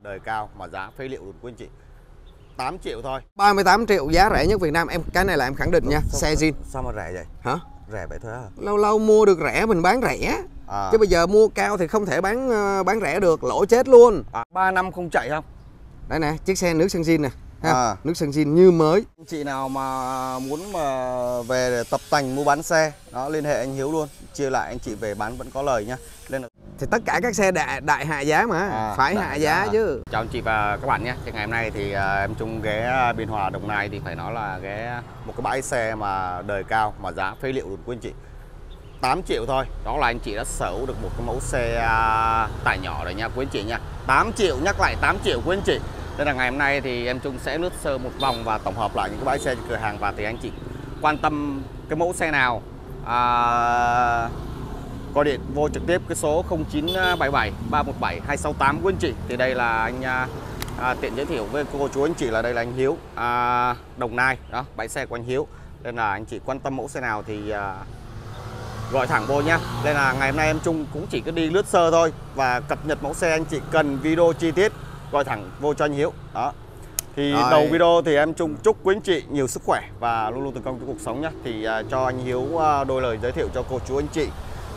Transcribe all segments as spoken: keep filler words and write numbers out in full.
đời cao mà giá phế liệu luôn quý anh chị. tám triệu thôi. ba mươi tám triệu giá rẻ nhất Việt Nam. Em cái này là em khẳng định nha. Sao, Xe zin. Sao mà rẻ vậy? Hả? Rẻ vậy thôi à? Lâu lâu mua được rẻ mình bán rẻ. À. Chứ bây giờ mua cao thì không thể bán bán rẻ được, lỗ chết luôn. À, ba năm không chạy không? Đây nè, chiếc xe nước sơn zin nè. À. Nước sơn zin như mới. Chị nào mà muốn mà về để tập tành mua bán xe, đó liên hệ anh Hiếu luôn, chia lại anh chị về bán vẫn có lời nhá. Lên là... Thì tất cả các xe đại, đại hạ giá mà, à, phải hạ giá, giá chứ. Chào anh chị và các bạn nhé. Thì ngày hôm nay thì uh, em Trung ghé Biên Hòa, Đồng Nai thì phải nói là ghé một cái bãi xe mà đời cao mà giá phế liệu luôn quý anh chị. tám triệu thôi. Đó là anh chị đã sở hữu được một cái mẫu xe uh, tải nhỏ rồi nha quý anh chị nha. tám triệu, nhắc lại tám triệu quý anh chị. Nên là ngày hôm nay thì em Trung sẽ lướt sơ một vòng và tổng hợp lại những cái bãi xe trên cửa hàng. Và thì anh chị quan tâm cái mẫu xe nào à, gọi điện vô trực tiếp cái số không chín bảy bảy ba một bảy hai sáu tám của anh chị. Thì đây là anh à, tiện giới thiệu với cô chú anh chị là đây là anh Hiếu à, Đồng Nai, đó bãi xe của anh Hiếu. Nên là anh chị quan tâm mẫu xe nào thì à, gọi thẳng vô nhá. Nên là ngày hôm nay em Trung cũng chỉ có đi lướt sơ thôi và cập nhật mẫu xe. Anh chị cần video chi tiết gọi thẳng vô cho anh Hiếu. Đó. Thì rồi. Đầu video thì em Trung chúc quý anh chị nhiều sức khỏe và luôn luôn thành công trong cuộc sống nhé. Thì uh, cho anh Hiếu uh, đôi lời giới thiệu cho cô chú anh chị.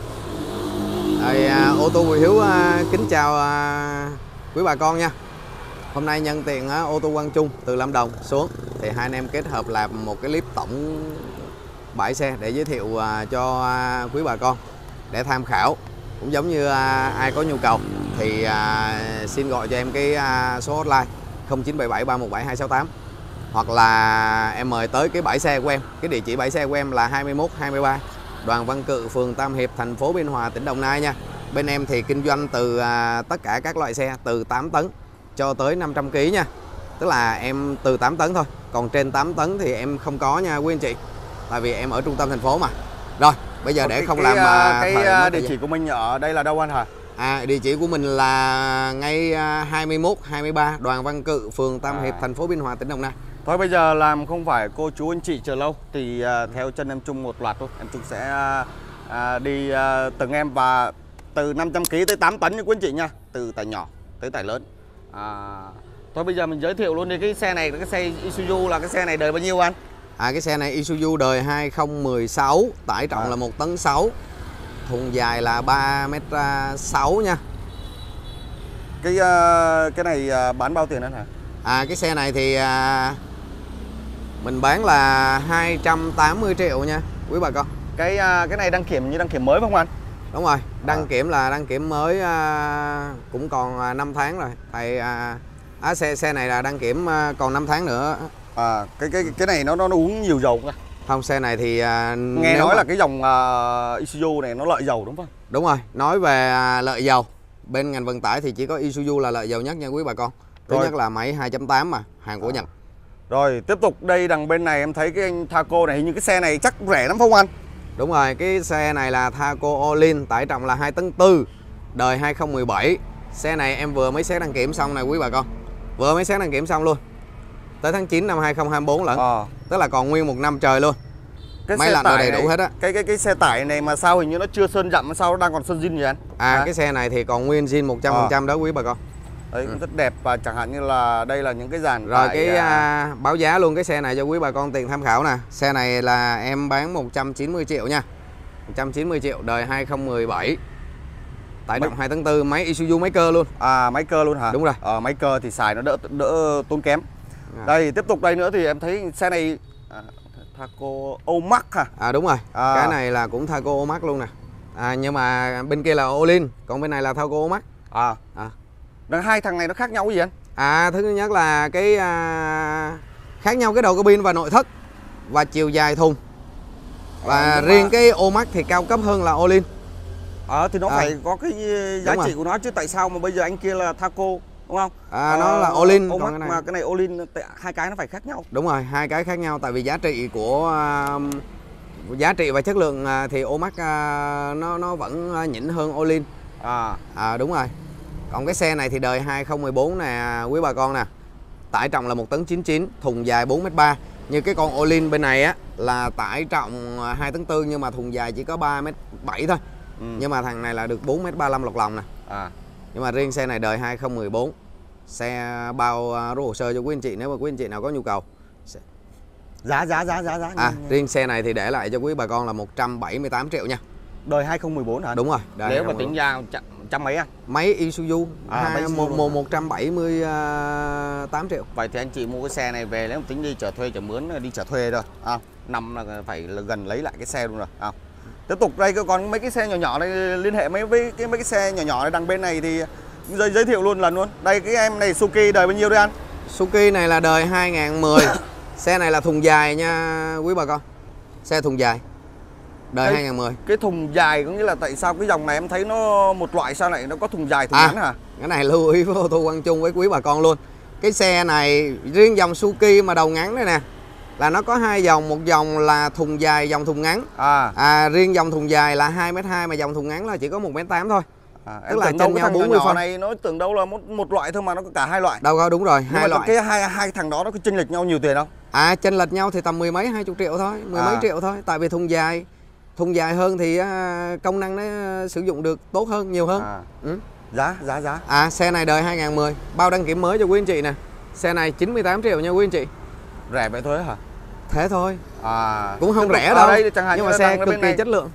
Rồi, uh, ô tô Bùi Hiếu uh, kính chào uh, quý bà con nha. Hôm nay nhân tiện uh, ô tô Quang Trung từ Lâm Đồng xuống thì hai anh em kết hợp làm một cái clip tổng bãi xe để giới thiệu uh, cho uh, quý bà con để tham khảo. Cũng giống như uh, ai có nhu cầu thì uh, xin gọi cho em cái uh, số hotline không chín bảy bảy ba một bảy hai sáu tám, hoặc là em mời tới cái bãi xe của em. Cái địa chỉ bãi xe của em là hai mươi mốt hai mươi ba Đoàn Văn Cự, phường Tam Hiệp, thành phố Biên Hòa, tỉnh Đồng Nai nha. Bên em thì kinh doanh từ uh, tất cả các loại xe từ tám tấn cho tới năm trăm ki lô gam nha. Tức là em từ tám tấn thôi, còn trên tám tấn thì em không có nha quý anh chị. Tại vì em ở trung tâm thành phố mà. Rồi, bây giờ để cái, không cái, làm cái, cái địa chỉ của mình ở đây là đâu anh hả? À, địa chỉ của mình là ngay hai mươi mốt hai mươi ba Đoàn Văn Cự, phường Tam Hiệp, à. thành phố Biên Hòa, tỉnh Đồng Nai. Thôi bây giờ làm không phải cô chú anh chị chờ lâu thì uh, theo chân em Trung một loạt thôi. Em Trung sẽ uh, đi uh, từng em và từ năm trăm ki lô gam tới tám tấn như quý anh chị nha. Từ tải nhỏ tới tải lớn. À, thôi bây giờ mình giới thiệu luôn đi cái xe này, cái xe Isuzu là cái xe này đời bao nhiêu anh? À, cái xe này Isuzu đời hai không một sáu, tải trọng à. là một tấn sáu. Thùng dài là ba mét sáu nha. Cái uh, cái này uh, bán bao tiền anh hả? À, cái xe này thì uh, mình bán là hai trăm tám mươi triệu nha quý bà con. Cái uh, cái này đăng kiểm như đăng kiểm mới phải không anh? Đúng rồi, đăng à. kiểm là đăng kiểm mới uh, cũng còn uh, năm tháng rồi. Tại uh, à, xe xe này là đăng kiểm uh, còn năm tháng nữa. À, cái cái cái này nó nó, nó uống nhiều dầu không? Không, xe này thì uh, nghe nói mà... là cái dòng uh, Isuzu này nó lợi dầu đúng không? Đúng rồi, nói về uh, lợi dầu, bên ngành vận tải thì chỉ có Isuzu là lợi dầu nhất nha quý bà con. Thứ rồi. nhất là máy hai chấm tám mà, hàng của à. Nhật. Rồi, tiếp tục đây đằng bên này em thấy cái anh Thaco này, hình như cái xe này chắc rẻ lắm không anh? Đúng rồi, cái xe này là Thaco All-in, tải trọng là hai tấn tư, đời hai không một bảy. Xe này em vừa mới xét đăng kiểm xong này quý bà con. Vừa mới xét đăng kiểm xong luôn. Tới tháng chín năm hai không hai tư lận. À. Tức là còn nguyên một năm trời luôn. Cái máy lạnh đầy này, đủ hết á. Cái cái cái xe tải này mà sao hình như nó chưa sơn dặm, sao nó đang còn sơn zin vậy anh? À, à cái xe này thì còn nguyên zin một trăm phần trăm à. đó quý bà con. Đấy cũng ừ. rất đẹp, và chẳng hạn như là đây là những cái dàn rồi tải, cái à, báo giá luôn cái xe này cho quý bà con tiền tham khảo nè. Xe này là em bán một trăm chín mươi triệu nha. một trăm chín mươi triệu, đời hai không một bảy. Tải trọng hai tấn tư, máy Isuzu máy cơ luôn. À, máy cơ luôn hả? Đúng rồi. Ờ, máy cơ thì xài nó đỡ đỡ tốn kém. À. Đây tiếp tục đây nữa thì em thấy xe này à, Thaco Omax hả? À đúng rồi. À. Cái này là cũng Thaco Omax luôn nè. À, nhưng mà bên kia là All-in, còn bên này là Thaco Omax. À. À. Đằng hai thằng này nó khác nhau cái gì anh? À, thứ nhất là cái à, khác nhau cái đầu cabin và nội thất và chiều dài thùng. Và à, riêng mà... cái Omax thì cao cấp hơn là All-in. Ờ thì nó à. phải có cái giá đúng trị rồi. của nó chứ, tại sao mà bây giờ anh kia là Thaco đúng không? À, à nó là All-in, còn cái này... mà cái này All-in, hai cái nó phải khác nhau. Đúng rồi, hai cái khác nhau tại vì giá trị của uh, giá trị và chất lượng uh, thì Omax uh, nó nó vẫn nhỉnh hơn All-in. À. À đúng rồi. Còn cái xe này thì đời hai không một bốn nè quý bà con nè. Tải trọng là một tấn chín mươi chín, thùng dài bốn mét ba. Như cái con All-in bên này á là tải trọng hai tấn tư nhưng mà thùng dài chỉ có ba mét bảy thôi. Ừ. Nhưng mà thằng này là được bốn mét ba mươi lăm lọt lòng nè. À. Nhưng mà riêng xe này đời hai không một bốn. Xe bao rút hồ sơ cho quý anh chị nếu mà quý anh chị nào có nhu cầu. Giá giá giá giá giá. À, riêng xe này thì để lại cho quý bà con là một trăm bảy mươi tám triệu nha. Đời hai không một bốn hả? Đúng rồi. Nếu mà tính ra trăm, trăm mấy anh? Máy Isuzu à, hai, một, một, một trăm bảy mươi tám triệu. Vậy thì anh chị mua cái xe này về nếu mà tính đi chở thuê chở mướn đi chở thuê rồi. À, năm là phải là gần lấy lại cái xe luôn rồi. À. Tiếp tục đây còn mấy cái xe nhỏ nhỏ này liên hệ mấy với cái mấy cái xe nhỏ nhỏ này đằng bên này thì giới giới thiệu luôn lần luôn. Đây cái em này Suzuki đời bao nhiêu đây anh? Suzuki này là đời hai không một không. Xe này là thùng dài nha quý bà con. Xe thùng dài. Đời hai không một không. Cái thùng dài có nghĩa là tại sao cái dòng này em thấy nó một loại sao lại nó có thùng dài thùng à, ngắn hả? Cái này lưu ý với ô tô Quang Trung với quý bà con luôn. Cái xe này riêng dòng Suzuki mà đầu ngắn đây nè là nó có hai dòng, một dòng là thùng dài, dòng thùng ngắn. À, à riêng dòng thùng dài là hai mét hai mà dòng thùng ngắn là chỉ có một mét tám thôi. À, tức là chênh nhau bốn mươi phân. Này nó tưởng đâu là một một loại thôi mà nó có cả hai loại. Đâu có, đúng rồi, hai loại. Cái hai hai thằng đó nó có chênh lệch nhau nhiều tiền không? À, chênh lệch nhau thì tầm mười mấy hai chục triệu thôi, mười à. mấy triệu thôi. Tại vì thùng dài, thùng dài hơn thì công năng nó sử dụng được tốt hơn, nhiều hơn. À. Ừ. Giá giá giá. À, xe này đời hai không một không, bao đăng kiểm mới cho quý anh chị nè. Xe này chín mươi tám triệu nha quý anh chị. Rẻ vậy thôi hả? Thế thôi. À, cũng không rẻ đâu. Đây, chẳng hạn nhưng mà xe cực kỳ chất lượng.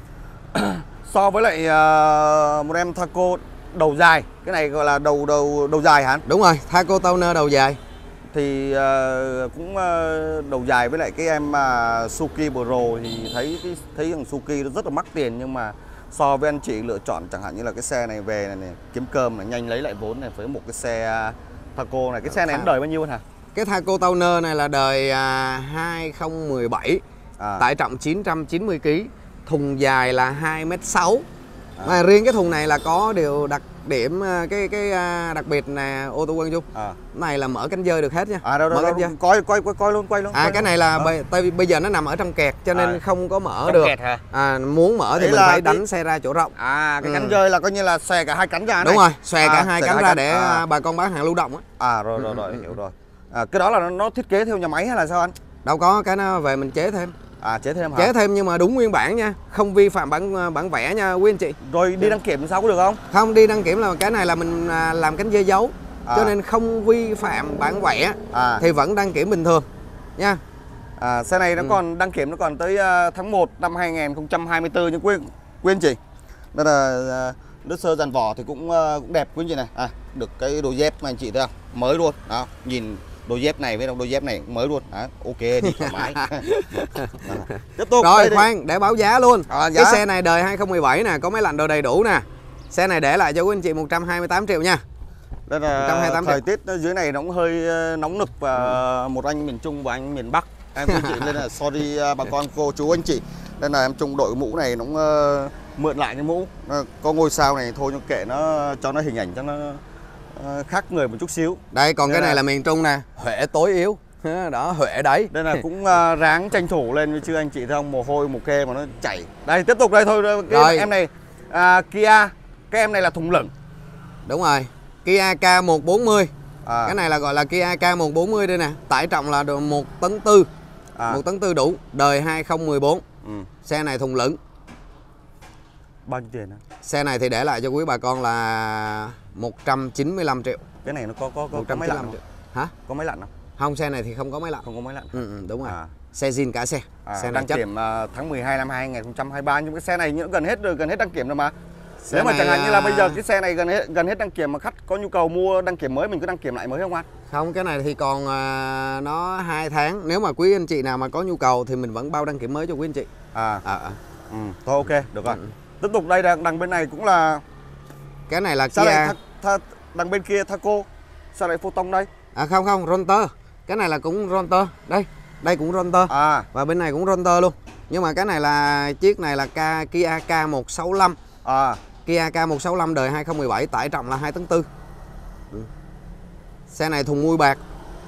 So với lại uh, một em Thaco đầu dài, cái này gọi là đầu đầu đầu dài hả? Đúng rồi, Thaco Towner đầu dài. Thì uh, cũng uh, đầu dài với lại cái em uh, Suzuki Pro thì thấy cái thấy thằng Suzuki nó rất là mắc tiền, nhưng mà so với anh chị lựa chọn chẳng hạn như là cái xe này về này, này kiếm cơm này, nhanh lấy lại vốn này với một cái xe uh, Thaco này, cái xe này nó đời bao nhiêu hả? Cái Thaco Towner này là đời uh, hai không một bảy, à. Tải trọng chín trăm chín mươi ki lô gam, thùng dài là hai mét sáu. À. Mà riêng cái thùng này là có điều đặc điểm cái cái đặc biệt là ô tô Quang Trung. À. Này là mở cánh dơi được hết nha. À đâu, đâu, mở đâu, coi coi coi coi luôn quay luôn. À quay cái luôn. này là à. bây, bây giờ nó nằm ở trong kẹt cho nên à. không có mở trong được. Kẹt hả? À, muốn mở thì đấy mình phải đánh cái... xe ra chỗ rộng. À cái ừ. cánh dơi là coi như là xòe cả hai cánh ra. Đúng này. rồi, xòe à, cả hai cánh hai ra cánh. để à. bà con bán hàng lưu động á. À rồi rồi rồi, ừ. hiểu rồi. À, cái đó là nó thiết kế theo nhà máy hay là sao anh? Đâu có, cái nó về mình chế thêm. À chế thêm hả? Chế thêm nhưng mà đúng nguyên bản nha, không vi phạm bản bản vẽ nha quý anh chị. Rồi đi đăng kiểm sao có được không? Không, đi đăng kiểm là cái này là mình làm cánh dây dấu. À. Cho nên không vi phạm bản vẽ. À. Thì vẫn đăng kiểm bình thường nha. À, xe này nó ừ. còn đăng kiểm nó còn tới uh, tháng một năm hai nghìn không trăm hai mươi tư nhưng quý quý anh chị. Đó là uh, nước sơ dàn vỏ thì cũng uh, cũng đẹp quý anh chị này. À, được cái đôi dép mà anh chị thấy không? Mới luôn. Đó, nhìn đôi dép này với đôi dép này cũng mới luôn. Đó, ok đi thoải mái. Tiếp tục. Rồi khoan, để báo giá luôn. À, giá. Cái xe này đời hai không một bảy nè, có máy lạnh đồ đầy đủ nè. Xe này để lại cho quý anh chị một trăm hai mươi tám triệu nha. Đây là thời tiết dưới này nó cũng hơi nóng nực và ừ. một anh miền Trung và anh miền Bắc. Em quý chị nên là sorry bà con cô chú anh chị. Nên là em Trung đội mũ này nó cũng, uh, mượn lại cái mũ. Uh, có ngôi sao này thôi nhưng kệ nó cho nó hình ảnh cho nó uh, khác người một chút xíu. Đây còn nên cái này là... là miền Trung nè, Huệ tối yếu. Đó, Huệ đấy. Đây là cũng uh, ráng tranh thủ lên với chứ anh chị thấy không, mồ hôi mồ kê mà nó chảy. Đây tiếp tục đây thôi cái rồi. Em này uh, Kia, cái em này là thùng lửng. Đúng rồi. Kia K một bốn mươi. À. Cái này là gọi là Kia K một bốn mươi đây nè, tải trọng là một tấn tư. À. một tấn tư đủ, đời hai không một bốn. Ừ. Xe này thùng lửng. Bao nhiêu tiền hả? Xe này thì để lại cho quý bà con là một trăm chín mươi lăm triệu. Cái này nó có có có, có máy lạnh không? Hả? Có máy lạnh không? Không, xe này thì không có máy lạnh. Không có máy lạnh. Ừ, ừ đúng rồi. À. Xe zin cả xe. À, xe đăng kiểm uh, tháng mười hai năm hai nghìn không trăm hai mươi ba nhưng cái xe này gần hết rồi, gần hết đăng kiểm rồi mà. Xe nếu mà chẳng hạn à... như là bây giờ cái xe này gần hết gần hết đăng kiểm mà khách có nhu cầu mua đăng kiểm mới mình cứ đăng kiểm lại mới không anh? Không, cái này thì còn uh, nó hai tháng. Nếu mà quý anh chị nào mà có nhu cầu thì mình vẫn bao đăng kiểm mới cho quý anh chị. À. À, à. Ừ. Thôi ok, được rồi. Ừ. Tiếp tục đây đằng, đằng bên này cũng là cái này là sao Kia. Lại tha, tha, đằng bên kia Thaco. Sao lại Photon đây? À không không, Ronter. Cái này là cũng Ronter. Đây, đây cũng Ronter. À. Và bên này cũng Ronter luôn. Nhưng mà cái này là chiếc này là K, Kia K một sáu lăm. À. Kia K một sáu lăm đời hai không một bảy, tải trọng là hai tấn tư. Ừ. Xe này thùng mui bạc.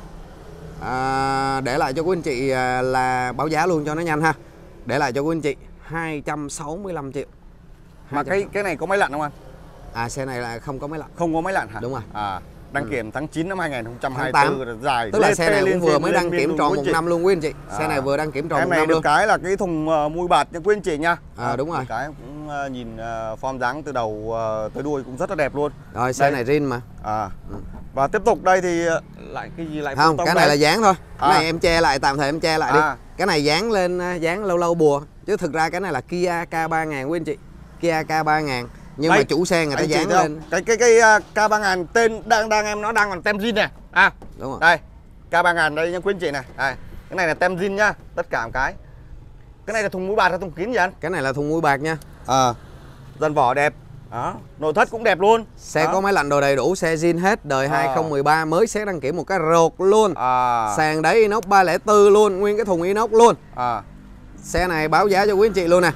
À, để lại cho quý anh chị là báo giá luôn cho nó nhanh ha. Để lại cho quý anh chị hai trăm sáu mươi lăm triệu. Mà cái cái này có máy lạnh không anh? À, xe này là không có máy lạnh. Không có máy lạnh hả? Đúng rồi. À, đăng kiểm ừ. tháng chín năm hai nghìn không trăm hai mươi tư dài. Tức là xe này cũng vừa mới đăng kiểm tròn một năm luôn quý anh chị. À. Xe này vừa đăng kiểm tròn một năm luôn. Em này được cái là cái thùng uh, mui bạt nha quý anh chị nha. À, à đúng rồi. Cái cũng uh, nhìn uh, form dáng từ đầu uh, tới đuôi cũng rất là đẹp luôn. Rồi xe đây. Này zin mà. À. Ừ. Và tiếp tục đây thì lại cái gì lại không, cái này đây? là dán thôi. Cái À. này em che lại, tạm thời em che lại đi. À. Cái này dán lên, dán lâu lâu bùa. Chứ thực ra cái này là Kia K ba nghìn quý anh chị. Kia K ba nghìn. Nhưng Đây, mà chủ xe người ta dán lên. Cái cái cái K ba nghìn tên đang đang em nó đang còn tem zin này. À. Đúng rồi. Đây. K ba nghìn đây nha quý anh chị này. Đây. Cái này là tem zin nhá, tất cả một cái. Cái này là thùng mũi bạt hay thùng kín gì anh? Cái này là thùng mũi bạc nha. Ờ. À. Dàn vỏ đẹp. Đó, nội thất cũng đẹp luôn. Xe đó. có máy lạnh đồ đầy đủ, xe zin hết, đời à. hai không một ba, mới xét đăng kiểm một cái rột luôn. À. Sàn đáy inox ba không bốn luôn, nguyên cái thùng inox luôn. À. Xe này báo giá cho quý anh chị luôn nè,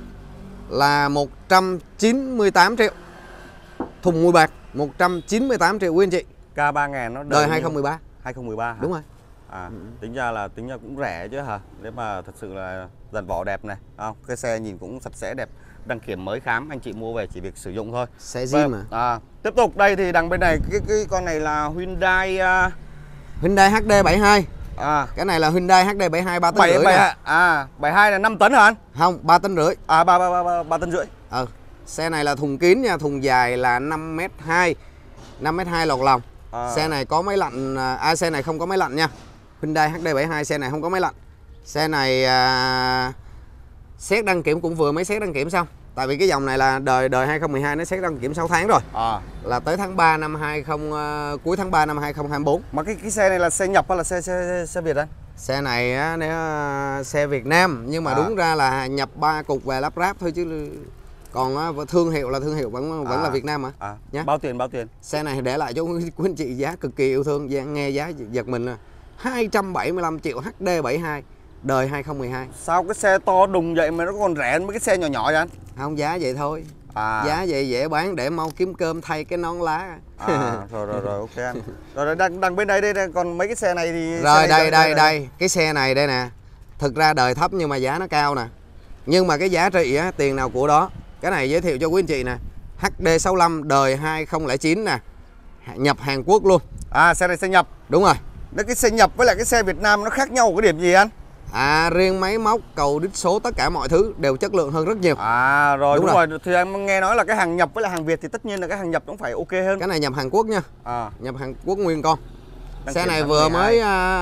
là một trăm chín mươi tám triệu. Thùng mùi bạc một trăm chín mươi tám triệu quý anh chị. K ba nghìn nó đời, đời hai không một ba. hai không một ba hả? Đúng rồi. À, ừ. tính ra là tính ra cũng rẻ chứ hả? Nếu mà thật sự là dàn vỏ đẹp này, không? Cái xe nhìn cũng sạch sẽ đẹp, đăng kiểm mới khám, anh chị mua về chỉ việc sử dụng thôi. Xe zin mà. À, tiếp tục đây thì đằng bên này cái cái con này là Hyundai uh... Hyundai H D bảy mươi hai. À, cái này là Hyundai H D bảy mươi hai ba tấn rưỡi bảy, nè. À, bảy mươi hai là năm tấn hả anh? Không, ba tấn rưỡi. À, ba ba ba ba tấn rưỡi. Ừ. Xe này là thùng kín nha, thùng dài là năm mét hai. năm mét hai lọt lòng. À. Xe này có máy lạnh, à xe này không có máy lạnh nha. Hyundai H D bảy mươi hai xe này không có máy lạnh. Xe này à, xét đăng kiểm cũng vừa mới xét đăng kiểm xong. Tại vì cái dòng này là đời đời hai không một hai nó xét đăng kiểm sáu tháng rồi. À. Là tới tháng ba năm hai không uh, cuối tháng ba năm hai không hai bốn. Mà cái cái xe này là xe nhập hay là xe xe xe Việt anh? Xe này á, nếu uh, xe Việt Nam nhưng mà à. đúng ra là nhập ba cục về lắp ráp thôi chứ còn uh, thương hiệu là thương hiệu vẫn vẫn à. là Việt Nam mà. À. Nhá. Bao tiền bao tiền? Xe này để lại cho quý anh chị giá cực kỳ yêu thương, nghe giá giật mình là hai trăm bảy mươi lăm triệu H D bảy mươi hai đời hai không một hai. Sao cái xe to đùng vậy mà nó còn rẻ hơn mấy cái xe nhỏ nhỏ vậy anh? Không, giá vậy thôi. À. Giá vậy dễ bán để mau kiếm cơm thay cái nón lá. À, rồi rồi rồi ok anh. Rồi đằng, đằng bên đây đây còn mấy cái xe này thì rồi xe này đây đây đây, đây cái xe này đây nè. Thực ra đời thấp nhưng mà giá nó cao nè. Nhưng mà cái giá trị á, tiền nào của đó. Cái này giới thiệu cho quý anh chị nè. H D sáu mươi lăm đời hai không không chín nè. Nhập Hàn Quốc luôn. À, xe này xe nhập. Đúng rồi. Đấy, cái xe nhập với lại cái xe Việt Nam nó khác nhau cái điểm gì anh? À, riêng máy móc, cầu đít số, tất cả mọi thứ đều chất lượng hơn rất nhiều. À rồi, đúng, đúng rồi. rồi. Thì em nghe nói là cái hàng nhập với lại hàng Việt thì tất nhiên là cái hàng nhập nó phải ok hơn. Cái này nhập Hàn Quốc nha. À. Nhập Hàn Quốc nguyên con. Đăng xe này vừa mới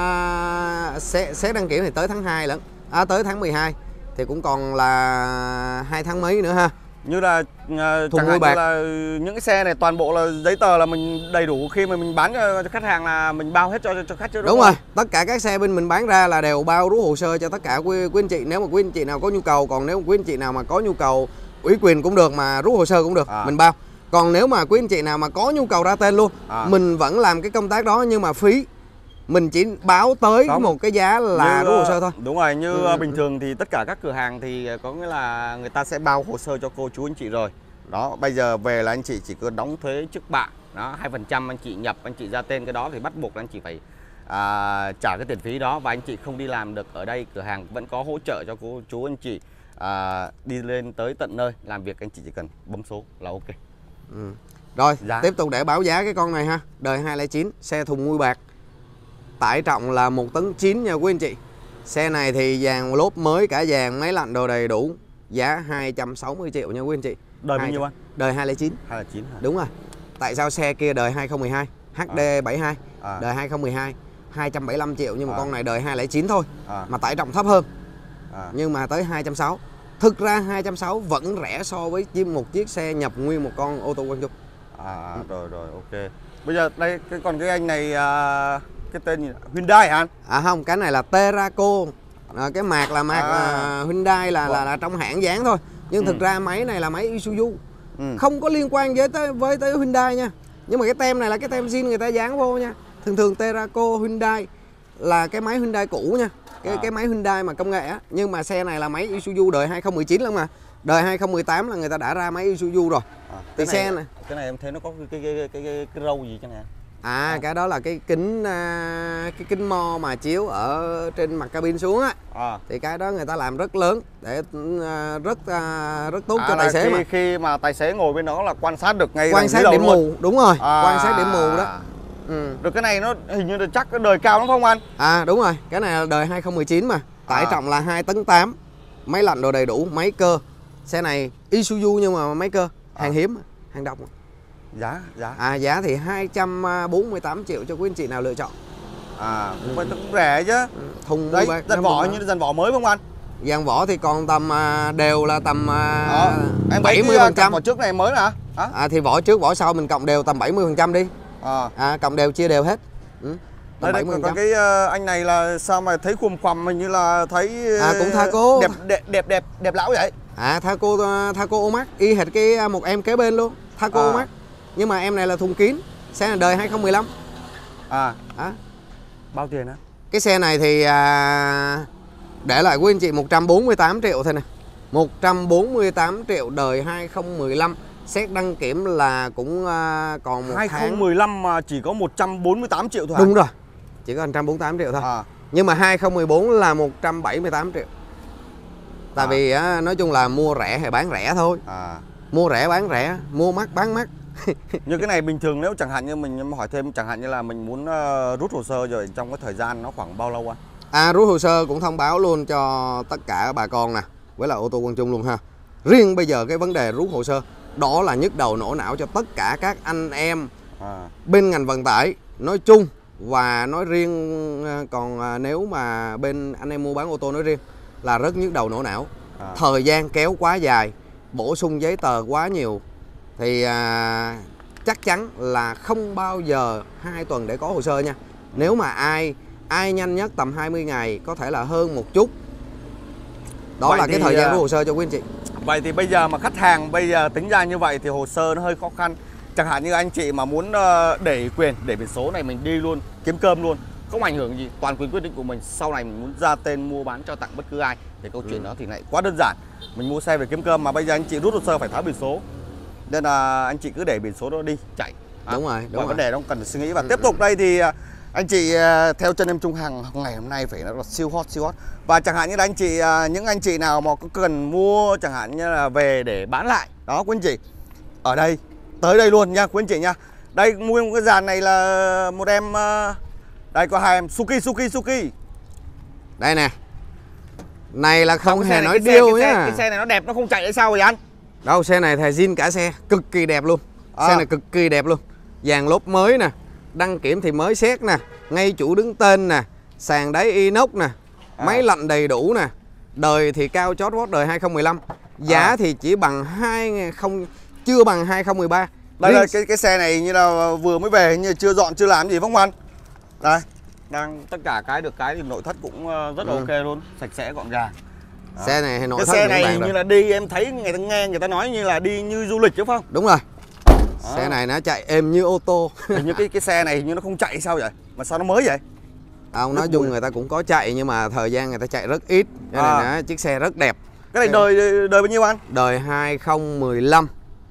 uh, xét, xét đăng kiểm thì tới tháng hai lận. À, tới tháng mười hai thì cũng còn là hai tháng mấy nữa ha. Như là uh, chẳng hạn như là những cái xe này toàn bộ là giấy tờ là mình đầy đủ, khi mà mình bán cho, cho khách hàng là mình bao hết cho cho khách chứ đúng, đúng không? Rồi, tất cả các xe bên mình bán ra là đều bao rú hồ sơ cho tất cả quý, quý anh chị, nếu mà quý anh chị nào có nhu cầu. Còn nếu quý anh chị nào mà có nhu cầu ủy quyền cũng được, mà rú hồ sơ cũng được, à. mình bao. Còn nếu mà quý anh chị nào mà có nhu cầu ra tên luôn, à. mình vẫn làm cái công tác đó nhưng mà phí mình chỉ báo tới Đúng. một cái giá là rú hồ sơ thôi. Đúng rồi, như ừ. bình thường thì tất cả các cửa hàng thì có nghĩa là người ta sẽ bao hồ sơ cho cô chú anh chị rồi. Đó, bây giờ về là anh chị chỉ cần đóng thuế trước bạ. Đó, hai phần trăm anh chị nhập, anh chị ra tên cái đó thì bắt buộc anh chị phải à, trả cái tiền phí đó. Và anh chị không đi làm được ở đây, cửa hàng vẫn có hỗ trợ cho cô chú anh chị à, đi lên tới tận nơi làm việc, anh chị chỉ cần bấm số là ok. Ừ. Rồi, giá. Tiếp tục để báo giá cái con này ha. Đời hai không chín, xe thùng mui bạc. Tải trọng là một tấn chín nha quý anh chị. Xe này thì dàn lốp mới, cả dàn máy lạnh đồ đầy đủ. Giá hai trăm sáu mươi triệu nha quý anh chị. Đời bao nhiêu anh? Đời hai không chín. hai không chín hả? Đúng rồi. Tại sao xe kia đời hai không một hai, H D bảy mươi hai, à. đời hai không một hai, hai trăm bảy mươi lăm triệu nhưng mà à. con này đời hai không chín thôi. À. Mà tải trọng thấp hơn. À. Nhưng mà tới hai trăm sáu mươi. Thực ra hai trăm sáu mươi vẫn rẻ so với một chiếc xe nhập nguyên một con ô tô Quang Trung. À, rồi rồi ok. Bây giờ đây cái còn cái anh này à, cái tên gì? Hyundai hả anh? À không, cái này là Terraco. À, cái mạc là mạc à. uh, Hyundai là, là là trong hãng dán thôi. Nhưng ừ. thực ra máy này là máy Isuzu. Ừ. Không có liên quan với tới với tới Hyundai nha. Nhưng mà cái tem này là cái tem zin người ta dán vô nha. Thường thường Terraco Hyundai là cái máy Hyundai cũ nha. Cái à. cái máy Hyundai mà công nghệ á, nhưng mà xe này là máy Isuzu đời hai không một chín lắm mà. Đời hai không một tám là người ta đã ra máy Isuzu rồi. À, cái thì này, xe này cái này em thấy nó có cái cái cái cái, cái, cái râu gì chứ nè. À, à cái đó là cái kính cái kính mo mà chiếu ở trên mặt cabin xuống á. À. Thì cái đó người ta làm rất lớn để rất rất tốt à, cho tài xế. Khi, mà khi mà tài xế ngồi bên đó là quan sát được ngay quan sát điểm mù, đúng rồi. À. Quan sát điểm mù đó. Ừ. Được cái này nó hình như là chắc cái đời cao lắm không anh? À đúng rồi, cái này là đời hai không một chín mà. Tải à. trọng là hai tấn tám. Máy lạnh đồ đầy đủ, máy cơ. Xe này Isuzu nhưng mà máy cơ, hàng à. hiếm, hàng độc. Giá giá À, giá thì hai trăm bốn mươi tám triệu cho quý anh chị nào lựa chọn. À, cũng phải cũng rẻ chứ. Thùng Đấy, bạc, dàn vỏ như dàn vỏ mới không anh? dàn vỏ thì còn tầm à, đều là tầm à, Đó. Em bảy mươi phần trăm. vỏ trước này mới hả? Hả? À, thì vỏ trước vỏ sau mình cộng đều tầm bảy mươi phần trăm đi. À. À, cộng đều chia đều hết. Ừ. Đây, đây, còn cái uh, anh này là sao mà thấy khuồm khoằm hình như là thấy uh, à, cũng Thaco. đẹp đẹp đẹp đẹp đẹp lão vậy. À, Thaco Thaco Omax y hệt cái một em kế bên luôn, Thaco à. Omax. Nhưng mà em này là thùng kín, xe này đời hai không một lăm. À. À. Bao tiền á? Cái xe này thì à, để lại quý anh chị một trăm bốn mươi tám triệu thôi nè. một trăm bốn mươi tám triệu đời hai không một lăm. Xét đăng kiểm là cũng à, còn một hai không một lăm tháng mà chỉ có một trăm bốn mươi tám triệu thôi. Đúng rồi. Chỉ có một trăm bốn mươi tám triệu thôi. À. Nhưng mà hai không một bốn là một trăm bảy mươi tám triệu. Tại à. vì á, nói chung là mua rẻ hay bán rẻ thôi. À. Mua rẻ bán rẻ, mua mắc bán mắc. Như cái này bình thường nếu chẳng hạn như mình hỏi thêm, chẳng hạn như là mình muốn uh, rút hồ sơ rồi trong cái thời gian nó khoảng bao lâu anh? À, rút hồ sơ cũng thông báo luôn cho tất cả bà con nè, với là ô tô Quang Trung luôn ha. Riêng bây giờ cái vấn đề rút hồ sơ đó là nhức đầu nổ não cho tất cả các anh em à. bên ngành vận tải nói chung và nói riêng, còn nếu mà bên anh em mua bán ô tô nói riêng là rất nhức đầu nổ não. À. Thời gian kéo quá dài, bổ sung giấy tờ quá nhiều thì à, chắc chắn là không bao giờ hai tuần để có hồ sơ nha. Nếu mà ai ai nhanh nhất tầm hai mươi ngày, có thể là hơn một chút. Đó vậy là cái thời gian của hồ sơ cho quý anh chị. Vậy thì bây giờ mà khách hàng bây giờ tính ra như vậy thì hồ sơ nó hơi khó khăn. Chẳng hạn như anh chị mà muốn để quyền, để biển số này mình đi luôn, kiếm cơm luôn, không ảnh hưởng gì, toàn quyền quyết định của mình. Sau này mình muốn ra tên mua bán cho tặng bất cứ ai thì câu chuyện ừ. đó thì lại quá đơn giản. Mình mua xe về kiếm cơm mà bây giờ anh chị rút hồ sơ phải tháo biển số. Nên là anh chị cứ để biển số đó đi, chạy. À, đúng rồi, đúng rồi. Vấn đề đó không cần phải suy nghĩ. Và ừ. tiếp tục đây thì anh chị theo chân em Trung Hằng ngày hôm nay phải là siêu hot siêu hot. Và chẳng hạn như là anh chị, những anh chị nào mà có cần mua chẳng hạn như là về để bán lại đó quý anh chị, ở đây tới đây luôn nha quý anh chị nha. Đây mua một cái dàn này là một em, đây có hai em Suzuki Suzuki Suzuki. Đây nè, này là không, không hề này, nói cái điêu xe, nhá. Cái, cái xe này nó đẹp nó không chạy hay sao vậy anh? Đâu, xe này thề zin cả xe, cực kỳ đẹp luôn. À. Xe này cực kỳ đẹp luôn. Dàn lốp mới nè, đăng kiểm thì mới xét nè, ngay chủ đứng tên nè, sàn đáy inox nè, à. máy lạnh đầy đủ nè. Đời thì cao chót vót đời hai không một lăm. Giá à. thì chỉ bằng hai không, chưa bằng hai không một ba. Đây là cái cái xe này như là vừa mới về, như chưa dọn chưa làm gì phải không anh? Đây, đang tất cả cái được cái thì nội thất cũng rất là ừ. ok luôn, sạch sẽ gọn gàng. Đó. Xe này nội cái thất xe này như rồi. là đi em thấy người ta nghe người ta nói như là đi như du lịch chứ không? Đúng rồi. Đó. Xe này nó chạy êm như ô tô. Hình như cái cái xe này hình như nó không chạy sao vậy? Mà sao nó mới vậy? À, ông nói chung người ta cũng có chạy nhưng mà thời gian người ta chạy rất ít. Cho nên à. chiếc xe rất đẹp. Cái này đời đời bao nhiêu anh? Đời hai không một lăm.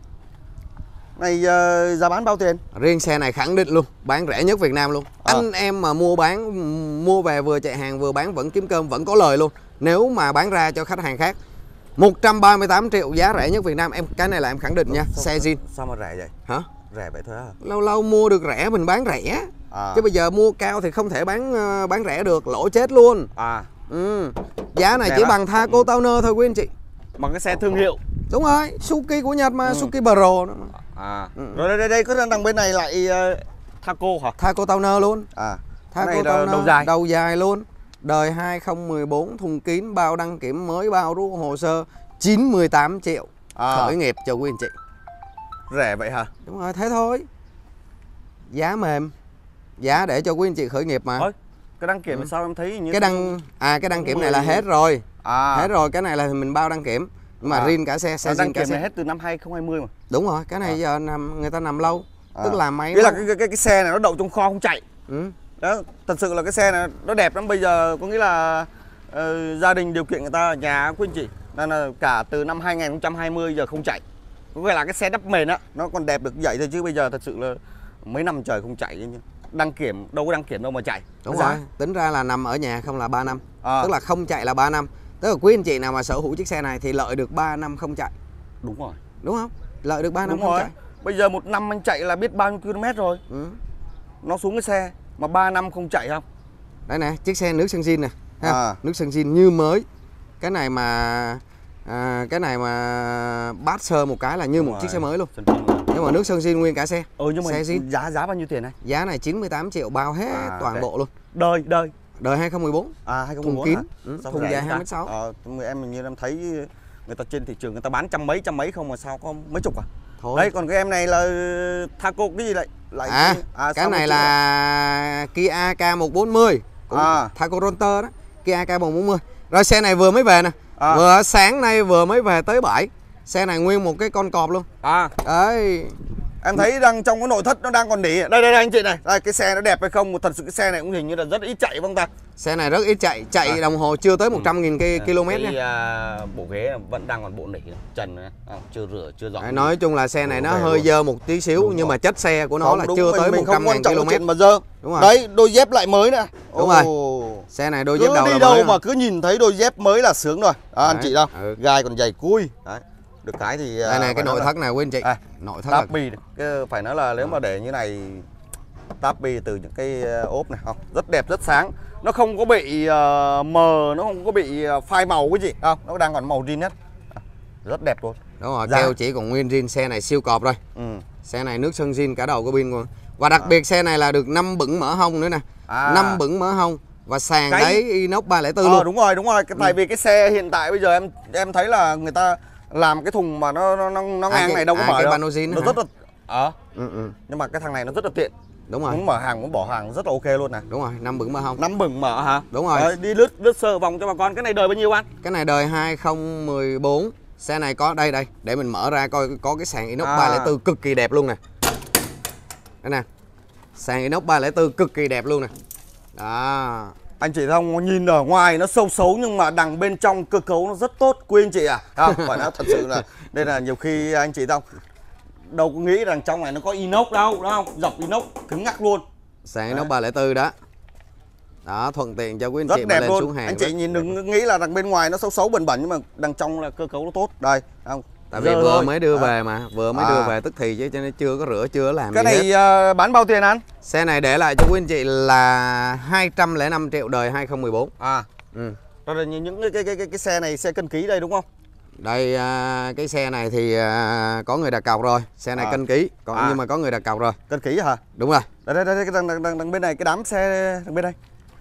Này uh, giá bán bao tiền? Riêng xe này khẳng định luôn, bán rẻ nhất Việt Nam luôn. À. Anh em mà mua bán, mua về vừa chạy hàng vừa bán vẫn kiếm cơm, vẫn có lời luôn. Nếu mà bán ra cho khách hàng khác một trăm ba mươi tám triệu, giá rẻ nhất Việt Nam. Em cái này là em khẳng định nha, sao, xe zin. Sao mà rẻ vậy? Hả? Rẻ vậy thôi hả? Lâu lâu mua được rẻ mình bán rẻ. À. Chứ bây giờ mua cao thì không thể bán bán rẻ được, lỗ chết luôn. À. Ừ. Giá này rẻ chỉ đó. Bằng Thaco Towner thôi quý anh chị. Bằng cái xe thương hiệu. Đúng rồi, Suzuki của Nhật mà, ừ. Suzuki Pro đó. À. Ừ. Rồi đây đây, đây có đằng bên này lại uh, Thaco hả? Thaco Towner luôn. À. Thaco Towner đầu dài. Đầu dài luôn. Đời hai không một bốn, thùng kín, bao đăng kiểm mới, bao rút hồ sơ, chín mươi tám triệu. À. Khởi nghiệp cho quý anh chị. Rẻ vậy hả? Đúng rồi, thế thôi. Giá mềm. Giá để cho quý anh chị khởi nghiệp mà. Ôi, cái đăng kiểm ừ. sao em thấy như cái đăng à cái đăng kiểm này là hết rồi. À. Hết rồi, cái này là mình bao đăng kiểm. Nhưng mà à. riêng cả xe, xe đăng cả kiểm xe. này hết từ năm hai không hai không mà. Đúng rồi, cái này à. giờ nằm người ta nằm lâu. À. Tức là máy cái là cái, cái cái xe này nó đậu trong kho không chạy. Ừ. Đó, thật sự là cái xe này nó đẹp lắm. Bây giờ có nghĩa là uh, gia đình điều kiện người ta ở nhà quý anh chị, nên là cả từ năm hai không hai không giờ không chạy. Có nghĩa là cái xe đắp mền á, nó còn đẹp được vậy thôi, chứ bây giờ thật sự là mấy năm trời không chạy. Đăng kiểm đâu có đăng kiểm đâu mà chạy. Đúng rồi, tính ra là nằm ở nhà không là ba năm. À. Tức là không chạy là ba năm. Tức là quý anh chị nào mà sở hữu chiếc xe này thì lợi được ba năm không chạy. Đúng rồi. Đúng không? Lợi được ba năm Đúng không rồi. chạy. Bây giờ một năm anh chạy là biết bao nhiêu km rồi. Ừ. Nó xuống cái xe mà ba năm không chạy không? Đây nè, chiếc xe nước sơn zin nè. À. Nước sơn zin như mới. Cái này mà à, cái này mà bát sơ một cái là như Đúng một rồi. chiếc xe mới luôn. Đúng Nhưng mà nước sơn zin nguyên cả xe. Ừ nhưng mà xe zin. giá giá bao nhiêu tiền này? Giá này chín mươi tám triệu bao hết À, toàn okay. bộ luôn. Đời đời. Đời hai không một bốn. À hai không một bốn. Thùng kín. Ừ, thùng dài hai mét sáu. Ờ em mình như em thấy người ta trên thị trường người ta bán trăm mấy trăm mấy không mà sao có mấy chục à? Thôi. Đấy còn cái em này là Thaco cái gì lại? Lại à, à cái này là Kia K một bốn mươi. À. Thaco Ronter đó. Kia K một bốn mươi. Rồi xe này vừa mới về nè. À. Vừa sáng nay vừa mới về tới bãi. Xe này nguyên một cái con cọp luôn. À. Đấy. Em thấy đang trong cái nội thất nó đang còn nỉ. Đây đây đây anh chị này. Đây cái xe nó đẹp hay không? Thật sự cái xe này cũng hình như là rất ít chạy không ta? Xe này rất ít chạy, chạy à. Đồng hồ chưa tới một trăm nghìn ừ. km cái, nha. À, bộ ghế vẫn đang còn bộ nỉ, trần này, à, chưa rửa, chưa dọn. Nói chung là xe này nó hơi luôn. Dơ một tí xíu đúng nhưng rồi. Mà chất xe của nó không, là chưa mình, tới một trăm nghìn km mà dơ. Đúng rồi. Đấy, đôi dép lại mới nè. Đúng oh. rồi. Xe này đôi dép cứ đầu đi là đâu mới mà cứ nhìn thấy đôi dép mới là sướng rồi. Đó, anh chị đâu? Ừ. Gai còn dày cui. Đấy. Được cái thì đây này cái nội thất này quý anh chị. À, nội thất Tappy cái phải nói là nếu mà để như này Tappy từ những cái ốp này không, rất đẹp rất sáng. Nó không có bị uh, mờ, nó không có bị phai màu cái gì không, nó đang còn màu zin nhất. Rất đẹp luôn. Đúng rồi, keo chỉ còn nguyên zin, xe này siêu cọp rồi. Ừ. Xe này nước sơn zin cả đầu cabin luôn. Và đặc à. biệt xe này là được năm bửng mở hông nữa nè. À. năm bửng mở hông và sàn cái... đáy inox ba không bốn ờ, luôn. Đúng rồi, đúng rồi, cái, tại ừ. vì cái xe hiện tại bây giờ em em thấy là người ta làm cái thùng mà nó nó nó, nó ngang à, cái, này đâu có à, mở đâu. Nó rất là ờ. À. Ừ, ừ. Nhưng mà cái thằng này nó rất là tiện. Đúng rồi. Muốn mở hàng muốn bỏ hàng rất là ok luôn này. Đúng rồi, năm bửng mở hông. năm bửng mở hả? Đúng rồi. Đấy, đi lướt lướt sơ vòng cho bà con. Cái này đời bao nhiêu anh? Cái này đời hai không một bốn. Xe này có đây đây, để mình mở ra coi có cái sàn inox à. ba không bốn cực kỳ đẹp luôn nè. Đây nè. Sàn inox ba không bốn cực kỳ đẹp luôn nè. Đó. Anh chị thấy không, nhìn ở ngoài nó sâu xấu nhưng mà đằng bên trong cơ cấu nó rất tốt, quý anh chị à. Không, phải nói thật sự là đây là nhiều khi anh chị không đâu có nghĩ rằng trong này nó có inox đâu, đúng không? Dọc inox cứng ngắc luôn. Sàn inox ba không bốn đó. Đó, thuận tiện cho quý anh rất chị đẹp mà lên luôn. xuống hàng. Anh chị nhìn đừng nghĩ là đằng bên ngoài nó xấu xấu bẩn bẩn nhưng mà đằng trong là cơ cấu nó tốt. Đây, không? Tại vì vừa thôi. mới đưa à. về mà, vừa mới à. đưa về tức thì chứ cho nên chưa có rửa, chưa có làm cái gì này hết. Uh, bán bao tiền anh? Xe này để lại cho quý anh chị là hai trăm lẻ năm triệu đời hai không một bốn. À. Ừ. Rồi là những cái cái cái cái xe này xe cân ký đây đúng không? Đây cái xe này thì có người đặt cọc rồi, xe này à. cân ký, còn à. nhưng mà có người đặt cọc rồi. Cân ký hả? Đúng rồi. Đây đây đây đằng, đằng, đằng, đằng bên này cái đám xe đằng bên đây.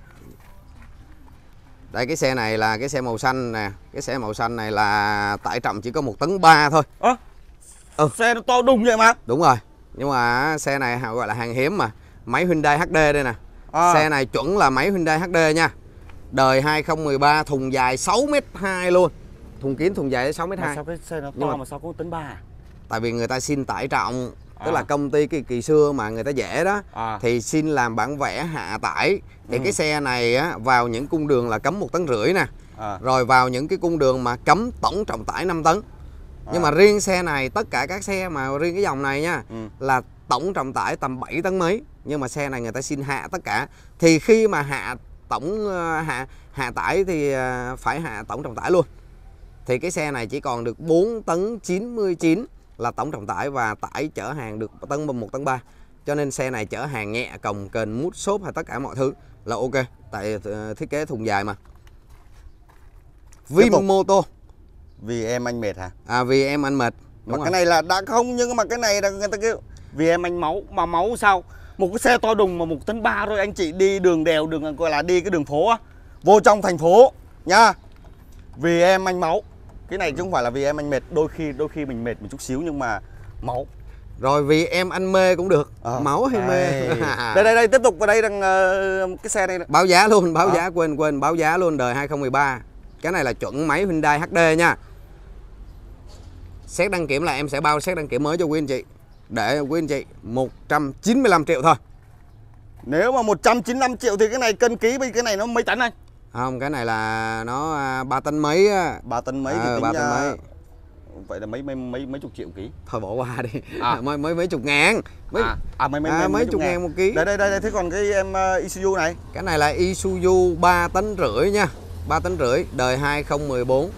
Đây cái xe này là cái xe màu xanh nè, cái xe màu xanh này là tải trọng chỉ có một tấn ba thôi. Ơ. À, ừ. Xe nó to đùng vậy mà. Đúng rồi. Nhưng mà xe này gọi là hàng hiếm mà. Máy Hyundai hát đê đây nè. À. Xe này chuẩn là máy Hyundai hát đê nha. Đời hai không một ba, thùng dài sáu mét hai luôn. Thùng kín thùng dài sáu mét hai. Sao cái xe nó to mà, mà sao có một tấn ba? Tại vì người ta xin tải trọng. À. Tức là công ty kỳ, kỳ xưa mà người ta vẽ đó à. Thì xin làm bản vẽ hạ tải. Thì ừ. cái xe này á, vào những cung đường là cấm một tấn rưỡi nè à. Rồi vào những cái cung đường mà cấm tổng trọng tải năm tấn à. Nhưng mà riêng xe này, tất cả các xe mà riêng cái dòng này nha ừ. là tổng trọng tải tầm bảy tấn mấy. Nhưng mà xe này người ta xin hạ tất cả. Thì khi mà hạ tổng hạ hạ tải thì phải hạ tổng trọng tải luôn. Thì cái xe này chỉ còn được bốn tấn chín mươi chín là tổng trọng tải và tải chở hàng được tấn một tấn ba. Cho nên xe này chở hàng nhẹ, cồng kềnh, mút xốp hay tất cả mọi thứ là ok. Tại uh, thiết kế thùng dài mà. Vinmoto. Vì em anh mệt hả? À vì em anh mệt. Đúng mà rồi. Cái này là đã không, nhưng mà cái này là người ta kêu vì em anh máu. Mà máu sao? Một cái xe to đùng mà một tấn ba thôi, anh chị đi đường đèo, đường gọi là đi cái đường phố á, vô trong thành phố nha. Vì em anh máu. Cái này chứ không phải là vì em anh mệt, đôi khi đôi khi mình mệt một chút xíu nhưng mà máu. Rồi vì em anh mê cũng được, à, máu hay mê. Đây đây đây tiếp tục vào đây đang uh, cái xe này. Báo giá luôn, báo à. giá quên quên báo giá luôn, đời hai không một ba. Cái này là chuẩn máy Hyundai hát đê nha. Xét đăng kiểm là em sẽ bao xét đăng kiểm mới cho quý anh chị. Để quý anh chị một trăm chín mươi lăm triệu thôi. Nếu mà một trăm chín mươi lăm triệu thì cái này cân ký với cái này nó mấy tấn anh? Không, cái này là nó ba tấn mấy á. ba tấn mấy à, thì tính ba tấn mấy. Vậy là mấy mấy mấy mấy chục triệu ký. Thôi bỏ qua đi. À. mấy mấy mấy chục ngàn. Mấy à, à mấy mấy, à, mấy, mấy, mấy chục ngàn. ngàn một ký. Đây đây đây thế còn cái em uh, Isuzu này. Cái này là Isuzu ba tấn rưỡi nha. ba tấn rưỡi, đời hai không một bốn.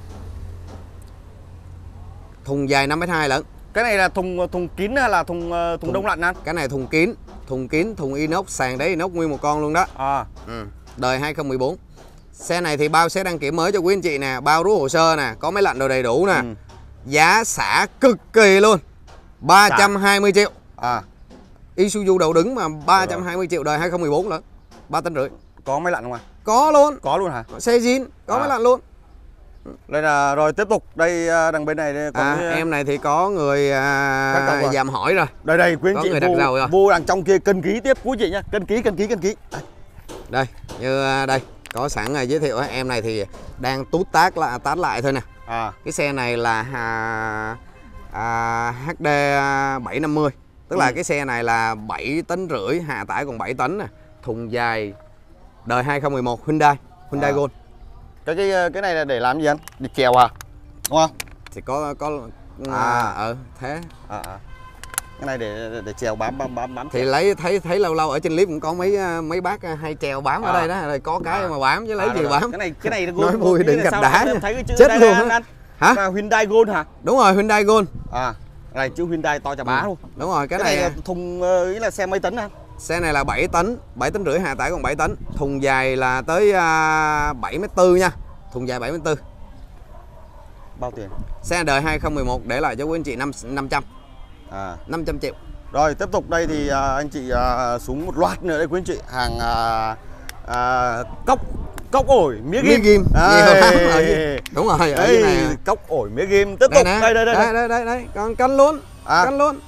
Thùng dài năm mét hai lận. Cái này là thùng thùng kín hay là thùng thùng, thùng đông lạnh anh? Cái này thùng kín, thùng kín, thùng inox, sàn đáy inox nguyên một con luôn đó. À. Ừ. Đời hai không một bốn. Xe này thì bao xét đăng kiểm mới cho quý anh chị nè, bao rút hồ sơ nè, có máy lạnh đồ đầy đủ nè. Ừ. Giá xả cực kỳ luôn. ba trăm hai mươi triệu. À, Isuzu đầu đứng mà ba trăm hai mươi triệu đời hai không một bốn lớn. ba tấn rưỡi. có máy lặn không ạ? Có luôn. Có luôn hả? Xe zin, có À. máy lặn luôn. Đây là rồi tiếp tục đây à, đằng bên này đây còn À, cái, em này thì có người Cắt cọc à, rồi. dàm hỏi rồi. đây đây quý anh có chị người đặt vô, đầu rồi. vô đằng trong kia cân ký tiếp quý chị nhá, cân ký cân ký cân ký. Đây. Đây, như à, đây có sẵn à, giới thiệu. Em này thì đang tút tác lại tát lại thôi nè. À, Cái xe này là à, à, hát đê bảy năm mươi. Tức là Ừ. cái xe này là bảy tấn rưỡi, hạ tải còn bảy tấn nè. Thùng dài đời hai không một một Hyundai, Hyundai À. Gold. cái cái cái này là để làm gì anh? Để chèo à? Đúng không? Thì có có À. à, ờ thế À, à. Cái này để để, để chèo bám bám bám bám. thì lấy thấy thấy lâu lâu ở trên clip cũng có mấy à, mấy bác à, hay trèo bám ở À. đây đó, rồi có cái À. mà bám chứ lấy À, gì rồi, bám. rồi. Cái này cái này là Nói Gold, vui Gold, đừng cái gạch này đá sao nha. em thấy cái chữ Chết đây luôn anh, á. anh. Hả? À, Hyundai Gold hả? Đúng rồi, Hyundai Gold. À, này chữ Hyundai to chà bá luôn. Đúng rồi, cái, Cái này này là thùng ờ, ý là xe mấy tấn anh? xe này là bảy tấn, bảy tấn rưỡi, hạ tải còn bảy tấn. Thùng dài là tới à, bảy mét tư nha. Thùng dài bảy mét tư. Bao tiền? Xe đời hai không một một để lại cho quý anh chị năm năm trăm. À. năm trăm triệu. Rồi tiếp tục đây thì à, anh chị à, xuống một loạt nữa đây quý anh chị, hàng à, à, cốc cốc ổi mía Mía ghim. ghim, Đây. nhiều lắm ở dưới. Đúng rồi, ở dưới Đây, này. cốc ổi mía ghim. Tiếp Đây tục nè. đây đây đây. Đây đây đây, đây. Còn cân luôn. À. Cân luôn.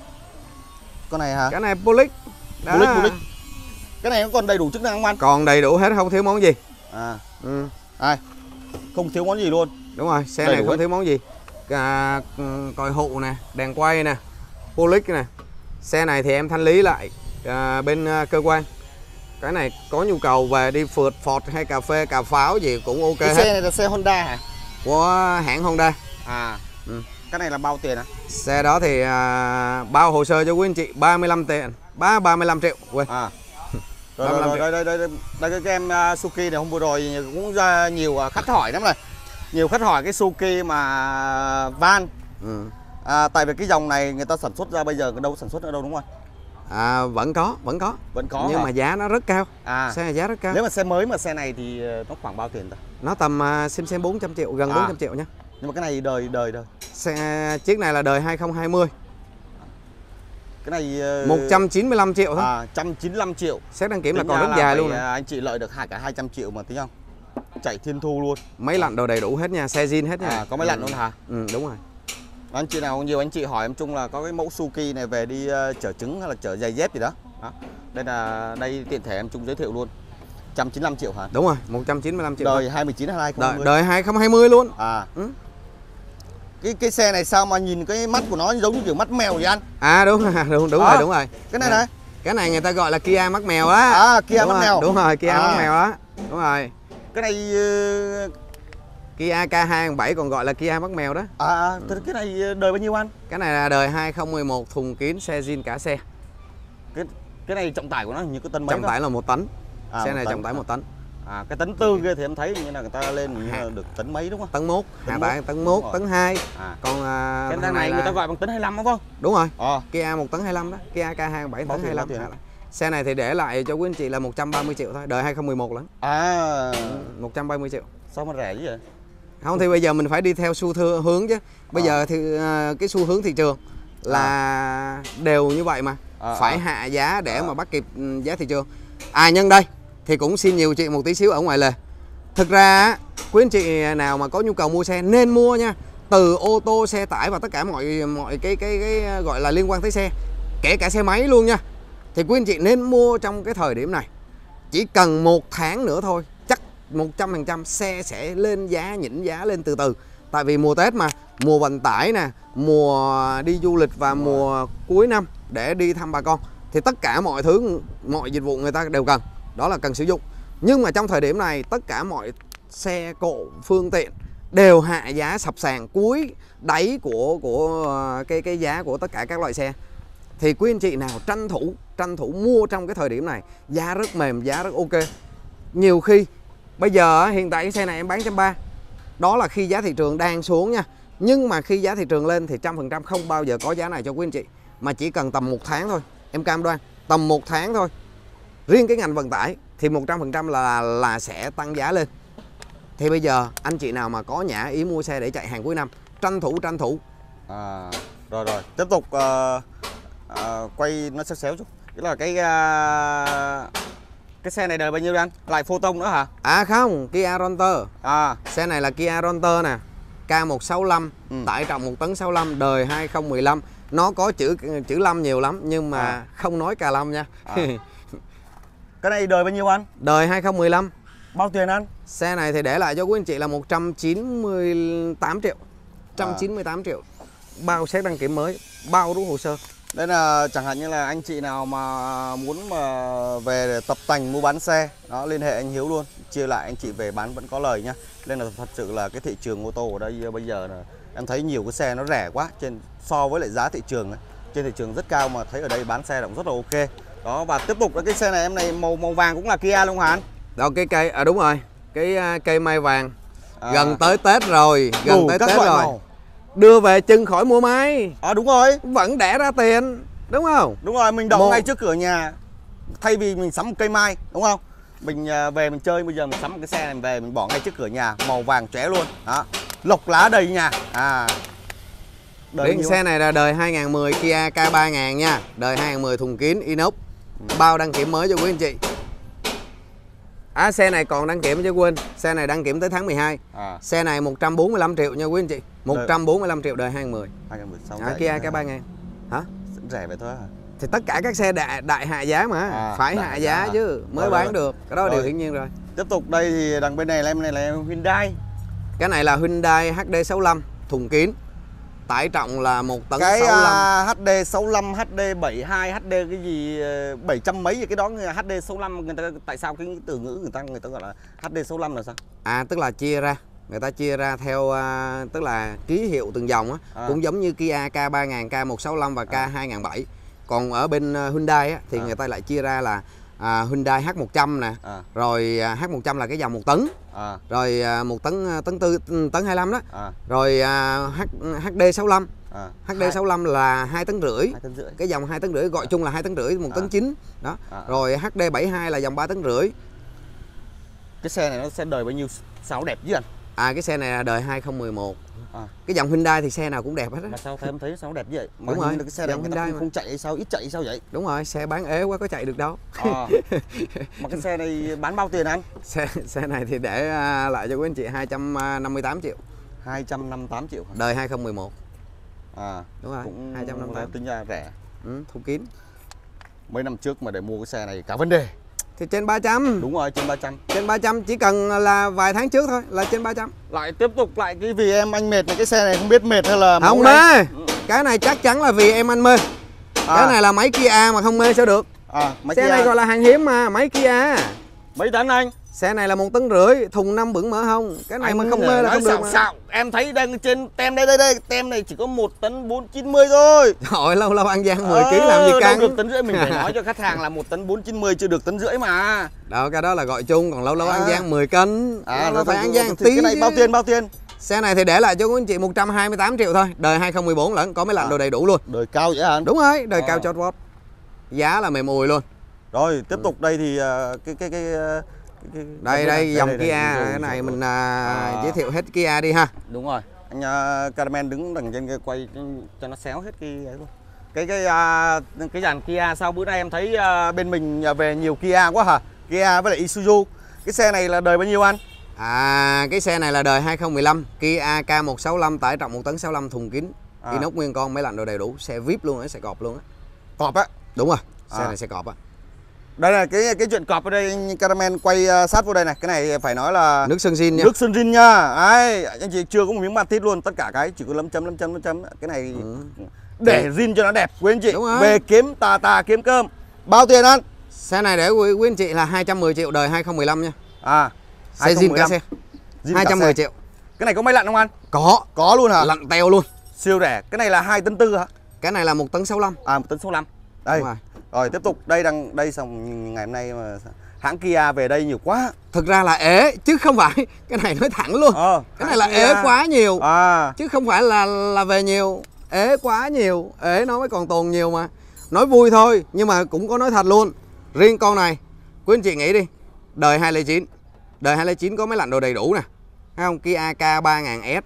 Con này hả? Cái này Polic. Đó. Polic, Polic. Cái này nó còn đầy đủ chức năng không anh? Còn đầy đủ hết, không thiếu món gì. À, Ừ. ai? Không thiếu món gì luôn. Đúng rồi, xe Đầy này đủ không hết. thiếu món gì. À, còi hụ nè, đèn quay nè, Polic nè. Xe này thì em thanh lý lại à, bên à, cơ quan. Cái này có nhu cầu về đi phượt phọt hay cà phê cà pháo gì cũng ok Cái hết. xe này là xe Honda hả? Của hãng Honda. À. Ừ. Cái này là bao tiền à? Xe đó thì à, bao hồ sơ cho quý anh chị ba mươi lăm tiền, ba ba mươi lăm triệu. Quên. À. Rồi, ba mươi lăm rồi, rồi, đây, đây, đây, đây, đây cái em uh, Suzuki này hôm vừa rồi cũng ra nhiều uh, khách hỏi lắm này. Nhiều khách hỏi cái Suzuki mà van. Ừ. À, tại vì cái dòng này người ta sản xuất ra bây giờ đâu sản xuất ở đâu đúng không anh? À, vẫn có, vẫn có. Vẫn có Nhưng hả? mà giá nó rất cao. À. Xe này giá rất cao. Nếu mà xe mới mà xe này thì uh, nó khoảng bao tiền ta? Nó tầm uh, xem xem bốn trăm triệu, gần À. bốn trăm triệu nhá. Nhưng mà cái này đời đời đời. Xe chiếc này là đời hai không hai không. Cái này uh, một trăm chín mươi lăm triệu thôi. à, một trăm chín mươi lăm triệu. Xét đăng kiểm là Tính còn ra rất dài phải, luôn uh, nè. anh chị lợi được hai cả hai trăm triệu mà tính không? Chạy thiên thu luôn. Máy lạnh đồ đầy đủ hết nha, xe zin hết nha. À, có máy lạnh luôn hả? Ừ, đúng rồi. Anh chị nào nhiều anh chị hỏi em chung là có cái mẫu Suzuki này về đi uh, chở trứng hay là chở giày dép gì đó. Đó. Đây là đây tiện thể em chung giới thiệu luôn. một trăm chín mươi lăm triệu hả? Đúng rồi, một trăm chín mươi lăm triệu. Đời hai mươi chín hay hai không Đời, hai mươi? đời hai không hai không luôn. À. Ừ. Cái cái xe này sao mà nhìn cái mắt của nó giống như kiểu mắt mèo vậy anh? À đúng rồi, đúng, đúng À, rồi, đúng rồi. Cái này Nè, này. cái này người ta gọi là Kia mắt mèo á. À, Kia Đúng mắt rồi, mèo. Đúng rồi, Kia À. mắt mèo á. Đúng rồi. Cái này uh, Kia K hai bảy còn gọi là Kia mắt mèo đó. à ừ. Cái này đời bao nhiêu anh? Cái này là đời hai không một một, thùng kín, xe zin cả xe. Cái cái này trọng tải của nó hình như có tấn mấy Trọng đó. tải là một tấn. À, Xe một này tấn. trọng tải một tấn. À, cái tấn tư kia thì em thấy như là người ta lên như là được tấn mấy đúng không? Tấn một, Tấn hạ một. tải tấn Đúng một, rồi. tấn hai. À. Còn à, Cái thằng này người là- ta gọi bằng tấn hai mươi lăm đúng không? Đúng rồi. Ờ. Kia một tấn hai mươi lăm đó, Kia K hai bảy Bao tấn tiền, hai mươi lăm. bao tiền? Hạ lại. Xe này thì để lại cho quý anh chị là một trăm ba mươi triệu thôi, đời hai không một một lắm. À, một trăm ba mươi triệu. sao mà rẻ dữ vậy? Không thì bây giờ mình phải đi theo xu thưa hướng chứ. Bây À. giờ thì à, cái xu hướng thị trường là đều như vậy mà. À, Phải à. hạ giá để À. mà bắt kịp ừ, giá thị trường. À nhân đây thì cũng xin nhiều chị một tí xíu ở ngoài lề. Thực ra á, quý anh chị nào mà có nhu cầu mua xe nên mua nha. Từ ô tô, xe tải và tất cả mọi mọi cái cái cái gọi là liên quan tới xe, kể cả xe máy luôn nha. Thì quý anh chị nên mua trong cái thời điểm này. Chỉ cần một tháng nữa thôi, chắc một trăm phần trăm xe sẽ lên giá, nhỉnh giá lên từ từ. Tại vì mùa Tết mà, mùa vận tải nè, mùa đi du lịch và mùa cuối năm để đi thăm bà con, thì tất cả mọi thứ, mọi dịch vụ người ta đều cần. Đó là cần sử dụng. Nhưng mà trong thời điểm này, tất cả mọi xe cộ, phương tiện đều hạ giá sập sàn cuối đáy của của cái cái giá của tất cả các loại xe. Thì quý anh chị nào tranh thủ tranh thủ mua trong cái thời điểm này, giá rất mềm, giá rất ok. Nhiều khi bây giờ hiện tại cái xe này em bán một trăm ba mươi, đó là khi giá thị trường đang xuống nha. Nhưng mà khi giá thị trường lên thì trăm phần trăm không bao giờ có giá này cho quý anh chị, mà chỉ cần tầm một tháng thôi, em cam đoan tầm một tháng thôi. Riêng cái ngành vận tải thì một trăm phần trăm là là sẽ tăng giá lên. Thì bây giờ anh chị nào mà có nhã ý mua xe để chạy hàng cuối năm, tranh thủ tranh thủ. À. Rồi rồi, tiếp tục uh, uh, quay nó xéo xéo chút. Cái là cái uh, cái xe này đời bao nhiêu anh? Lại Photon nữa hả? À không, Kia Rontor. À, xe này là Kia Rontor nè, K một sáu lăm, ừ. tải trọng một tấn sáu lăm, đời hai không một lăm. Nó có chữ chữ năm nhiều lắm nhưng mà à. không nói cà lâm nha. À. Cái này đời bao nhiêu anh? Đời hai không một lăm. Bao tiền anh? Xe này thì để lại cho quý anh chị là một trăm chín mươi tám triệu. một trăm chín mươi tám à. triệu. Bao xét đăng kiểm mới, bao đủ hồ sơ. Đây là chẳng hạn như là anh chị nào mà muốn mà về để tập tành mua bán xe, đó liên hệ anh Hiếu luôn, chia lại anh chị về bán vẫn có lời nhá. Nên là thật sự là cái thị trường ô tô ở đây bây giờ là em thấy nhiều cái xe nó rẻ quá trên so với lại giá thị trường ấy. Trên thị trường rất cao mà thấy ở đây bán xe cũng rất là ok. Đó, và tiếp tục là cái xe này em này màu màu vàng cũng là Kia luôn hả anh? Đó, cái cây à đúng rồi, cái cây mai vàng. À. Gần tới Tết rồi, gần Đủ tới các Tết loại rồi. màu. Đưa về chân khỏi mua máy. À đúng rồi, vẫn đẻ ra tiền, đúng không? Đúng rồi, mình đậu Một... ngay trước cửa nhà. Thay vì mình sắm một cây mai, đúng không? Mình về mình chơi, bây giờ mình sắm một cái xe này về mình bỏ ngay trước cửa nhà, màu vàng chóe luôn. Đó. Lộc lá đầy nhà. À. Đời xe này là đời hai không một không Kia K ba nghìn nha, đời hai không một không thùng kín inox. Ừ. Bao đăng kiểm mới cho quý anh chị. À, xe này còn đăng kiểm chứ quên. Xe này đăng kiểm tới tháng mười hai. À. Xe này một trăm bốn mươi lăm triệu nha quý anh chị. một trăm bốn mươi lăm triệu đời hai không một không. hai không một sáu. À, Kia K ba nghìn. Hả? Rẻ vậy thôi hả? Thì tất cả các xe đại, đại hạ giá mà. À, phải hạ giá, giá chứ mới rồi, bán rồi. được. Cái đó rồi. Điều hiển nhiên rồi. Tiếp tục đây thì đằng bên này là em này là Hyundai. Cái này là Hyundai H D sáu lăm thùng kín. Tải trọng là một tấn cái sáu lăm. Cái H D sáu lăm, H D bảy mươi hai, H D cái gì bảy trăm mấy gì cái đó, H D sáu lăm người ta tại sao cái từ ngữ người ta người ta gọi là H D sáu lăm là sao? À, tức là chia ra, người ta chia ra theo uh, tức là ký hiệu từng dòng á, à. Cũng giống như Kia K ba nghìn, K một sáu lăm và K à. hai không không bảy. Còn ở bên Hyundai á thì à. người ta lại chia ra là à, Hyundai H một trăm nè, à. Rồi H một trăm là cái dòng một tấn, à. Rồi à, một tấn tấn tư tấn hai mươi lăm đó, à. Rồi à, H, HD sáu lăm, à. H D sáu lăm là hai tấn rưỡi, hai tấn rưỡi, cái dòng hai tấn rưỡi gọi à. chung là hai tấn rưỡi, một à. tấn chín đó, à. Rồi H D bảy mươi hai là dòng ba tấn rưỡi. Cái xe này nó sẽ đời bao nhiêu sao đẹp chứ anh? À, cái xe này là đời hai không một một. À. Cái dòng Hyundai thì xe nào cũng đẹp hết á. Mà sao thấy em thấy sao đẹp như vậy? Mà đúng rồi, cái xe này Hyundai không, không chạy hay sao, ít chạy hay sao vậy? Đúng rồi, xe bán ế quá có chạy được đâu. À. Mà cái xe này bán bao tiền anh? Xe xe này thì để lại cho quý anh chị hai trăm năm mươi tám triệu. hai trăm năm mươi tám triệu hả? Đời hai không một một. À, đúng rồi, cũng hai trăm năm mươi tám. Tính ra rẻ. Ừ, thùng kín. Mấy năm trước mà để mua cái xe này cả vấn đề. Thì trên ba trăm. Đúng rồi, trên ba trăm. Trên ba trăm, chỉ cần là vài tháng trước thôi là trên ba trăm. Lại tiếp tục lại cái vì em anh mệt này, cái xe này không biết mệt hay là không mê. Cái này chắc chắn là vì em anh mê. À. Cái này là máy Kia mà không mê sao được. À, máy xe Kia. Này gọi là hàng hiếm mà, máy Kia. Mấy tấn anh? Xe này là một tấn rưỡi, thùng năm bửng mỡ hông. Cái này anh mà không mê là không được mà. Xạo. Em thấy đang trên tem đây đây đây, tem này chỉ có một tấn bốn chín mươi thôi. Trời, lâu lâu ăn gian mười ký làm gì căng. Được tấn rưỡi, mình phải nói cho khách hàng là một tấn bốn chín mươi chưa được tấn rưỡi mà. Đó, cái đó là gọi chung, còn lâu lâu à. ăn gian mười cân. À, nó phải ăn gian tí. Cái này bao tiền bao tiền? Xe này thì để lại cho quý anh chị một trăm hai mươi tám triệu thôi, đời hai không một bốn lẫn, có máy lạnh à. đồ đầy đủ luôn. Đời cao vậy hả? Đúng rồi, đời à. cao chót vót. Giá là mềm ùi luôn. Rồi, tiếp tục đây thì cái cái cái Cái, đây đây dòng đây, Kia đây, đây, cái này mình à, à. giới thiệu hết Kia đi ha. Đúng rồi, anh uh, Caramel đứng đằng trên kia quay cho nó xéo hết cái ấy luôn. Cái cái uh, cái dàn Kia sao bữa nay em thấy uh, bên mình về nhiều Kia quá hả? Kia với lại Isuzu. Cái xe này là đời bao nhiêu anh? À, cái xe này là đời hai không một lăm, Kia K một sáu lăm, tải trọng một tấn sáu lăm, thùng kín, à. inox nguyên con, máy lạnh đồ đầy đủ, xe vê i pê luôn á, xe cọp luôn á. Cọp á? Đúng rồi, xe à. này xe cọp á. Đây là cái cái chuyện cọp ở đây, anh Caramel quay sát vô đây này, cái này phải nói là nước sơn zin nha. Nước sơn zin nha. Đấy, anh chị chưa có một miếng ma tít luôn, tất cả cái chỉ có lấm chấm lấm chấm lấm chấm. Cái này ừ. để zin cho nó đẹp quý anh chị. Về kiếm tà tà kiếm cơm. Bao tiền anh? Xe này để quý, quý anh chị là hai trăm mười triệu, đời hai không một lăm nha. À. Xe zin cả xe. hai trăm mười triệu. Cái này có máy lạnh không anh? Có. Có luôn hả? Lạnh teo luôn. Siêu rẻ. Cái này là hai tấn tư hả? Cái này là một tấn sáu lăm. À, một tấn sáu lăm. Đây. Rồi. Rồi tiếp tục đây đang đây xong ngày hôm nay mà hãng Kia về đây nhiều quá. Thực ra là ế chứ không phải, cái này nói thẳng luôn. Ờ, cái này là Kia. ế quá nhiều. À. Chứ không phải là là về nhiều, ế quá nhiều, ế nó mới còn tồn nhiều mà. Nói vui thôi nhưng mà cũng có nói thật luôn. Riêng con này, quý anh chị nghĩ đi, đời hai không chín. Đời hai không chín có máy lạnh đồ đầy đủ nè. Thấy không? Kia K ba nghìn S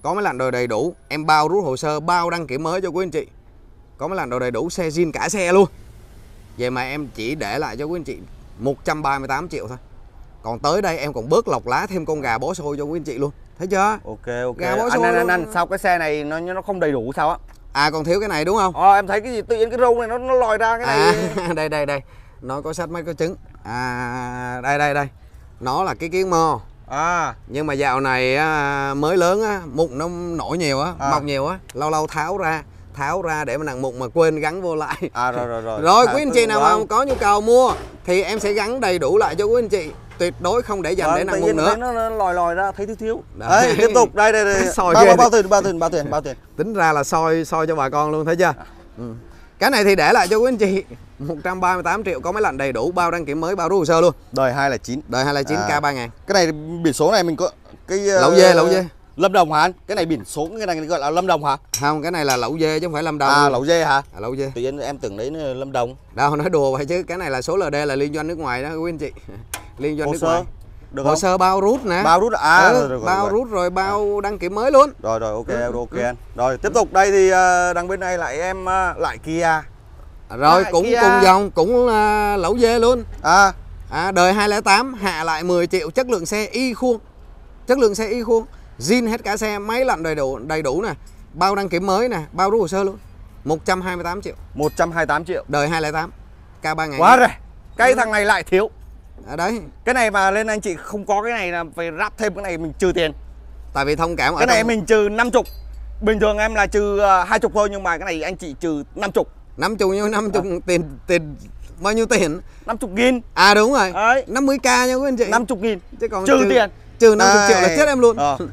có máy lạnh đời đầy đủ, em bao rút hồ sơ, bao đăng kiểm mới cho quý anh chị. Có máy lạnh đời đầy đủ, xe zin cả xe luôn. Vậy mà em chỉ để lại cho quý anh chị một trăm ba mươi tám triệu thôi. Còn tới đây em còn bớt lọc lá thêm con gà bó xôi cho quý anh chị luôn. Thấy chưa? Ok ok. Gà bó Anh, xôi anh, anh, luôn. anh, sao cái xe này nó nó không đầy đủ sao á? À còn thiếu cái này đúng không? Ờ, em thấy cái gì tự nhiên cái râu này nó nó lòi ra cái này. À, đây đây đây. Nó có sách mấy có trứng. À đây đây đây. Nó là cái kiến mo. À. Nhưng mà dạo này á, mới lớn á, mụn nó nổi nhiều á, À. mọc nhiều á, lâu lâu tháo ra, tháo ra để mà nặng mụn mà quên gắn vô lại. À rồi rồi rồi. Rồi à, quý anh chị nào mà vâng. có nhu cầu mua thì em sẽ gắn đầy đủ lại cho quý anh chị, tuyệt đối không để dành Vâng, để tự nặng nhiên mụn nữa. thấy nó, nó lòi lòi ra thấy thiếu thiếu. Đấy. Đấy, tiếp tục đây đây đây. Soi bao, ghê bao, bao đi. tiền bao tiền bao tiền bao tiền. Tính ra là soi soi cho bà con luôn, thấy chưa? Ừ. Cái này thì để lại cho quý anh chị một trăm ba mươi tám triệu, có máy lạnh đầy đủ, bao đăng kiểm mới, bao rút hồ sơ luôn. Đời hai không chín. Đời hai không chín À. K ba ngàn. Cái này biển số này mình có cái uh, Lẩu dê, lẩu dê. Lâm Đồng hả anh? Cái này biển số cái này gọi là Lâm Đồng hả? Không, cái này là lẩu dê chứ không phải Lâm Đồng. À lẩu dê hả? À, lẩu dê. Tự nhiên em tưởng đấy là Lâm Đồng. Đâu nói đùa vậy chứ, cái này là số L D là liên doanh nước ngoài đó quý anh chị. Liên doanh Hồ nước sơ ngoài. được Hồ không? sơ bao rút nè. Bao rút à? Ừ, rồi, rồi, bao rồi. rút rồi bao đăng kiểm mới luôn. Rồi rồi ok Ừ, ok ừ. anh. Rồi tiếp tục đây thì uh, đằng bên này lại em uh, lại Kia. Rồi Lại cũng Kia. cùng dòng, cũng uh, lẩu dê luôn. À. À, đời hai không tám hạ lại mười triệu, chất lượng xe y khuôn. Chất lượng xe y khuôn, zin hết cả xe, máy lạnh đầy đủ đầy đủ nè, bao đăng kiểm mới nè, bao rút hồ sơ luôn. một trăm hai mươi tám triệu. một trăm hai mươi tám triệu. Đời hai không tám K ba ngàn. Quá rẻ. Cái Ừ. thằng này lại thiếu. À, đấy, Cái này mà lên anh chị không có cái này là phải ráp thêm cái này mình trừ tiền. tại vì thông cảm ở Cái này trong mình trừ năm mươi. Bình thường em là trừ hai mươi thôi nhưng mà cái này anh chị trừ năm mươi. năm mươi nhiêu năm mươi tiền tiền bao nhiêu tiền? năm mươi nghìn. À đúng rồi. Đấy. năm mươi k nha quý anh chị. năm mươi nghìn. Chứ còn Trừ tiền. Trừ năm mươi triệu là Đây. chết em luôn. Ờ.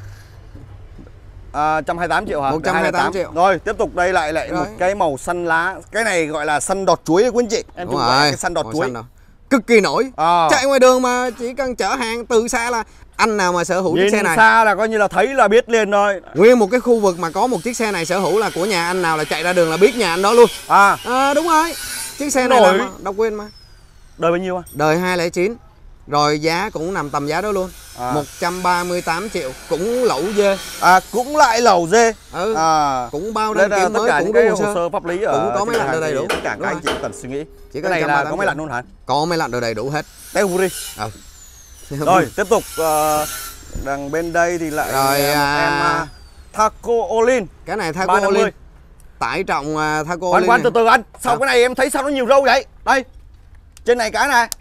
À, một trăm hai mươi tám triệu hả? một trăm hai mươi tám triệu. Rồi tiếp tục đây lại lại Rồi. một cái màu xanh lá. Cái này gọi là xanh đọt chuối quý anh chị. Em Đúng chụp lại rồi. cái xanh đọt Màu chuối. xanh đâu. Cực kỳ nổi. Ờ. Chạy ngoài đường mà chỉ cần chở hàng từ xa là anh nào mà sở hữu chiếc Nhìn xe này, xa là coi như là thấy là biết liền rồi. nguyên một cái khu vực mà có một chiếc xe này sở hữu là của nhà anh nào là chạy ra đường là biết nhà anh đó luôn. À, À, đúng rồi. Chiếc xe này Nổi. là độc quyền mà. đời bao nhiêu à? Đời hai không chín. Rồi giá cũng nằm tầm giá đó luôn. À. một trăm ba mươi tám triệu, cũng lẩu dê. À cũng lại lẩu dê. Ừ. À. Cũng bao Đây đăng là kiểm tất mới, cả cũng những có cái hồ hồ sơ. sơ pháp lý ở Cũng có máy lạnh trên đầy hàng đủ. thì tất cả Đúng các anh rồi. chị không cần suy nghĩ. Chỉ Cái có này một trăm ba mươi là tám có máy triệu. lạnh luôn hả? Có máy lạnh đồ đầy đủ hết. Đây Hungary. Ừ. Rồi tiếp tục uh, đằng bên đây thì lại Rồi, em, à, em uh, Taco Olin Cái này ba Thaco năm mươi. Olin. Tải trọng uh, Thaco Khoan Olin. khoan từ này. từ anh. Sao Sao? cái này em thấy sao nó nhiều râu vậy? Đây. Trên này cái này.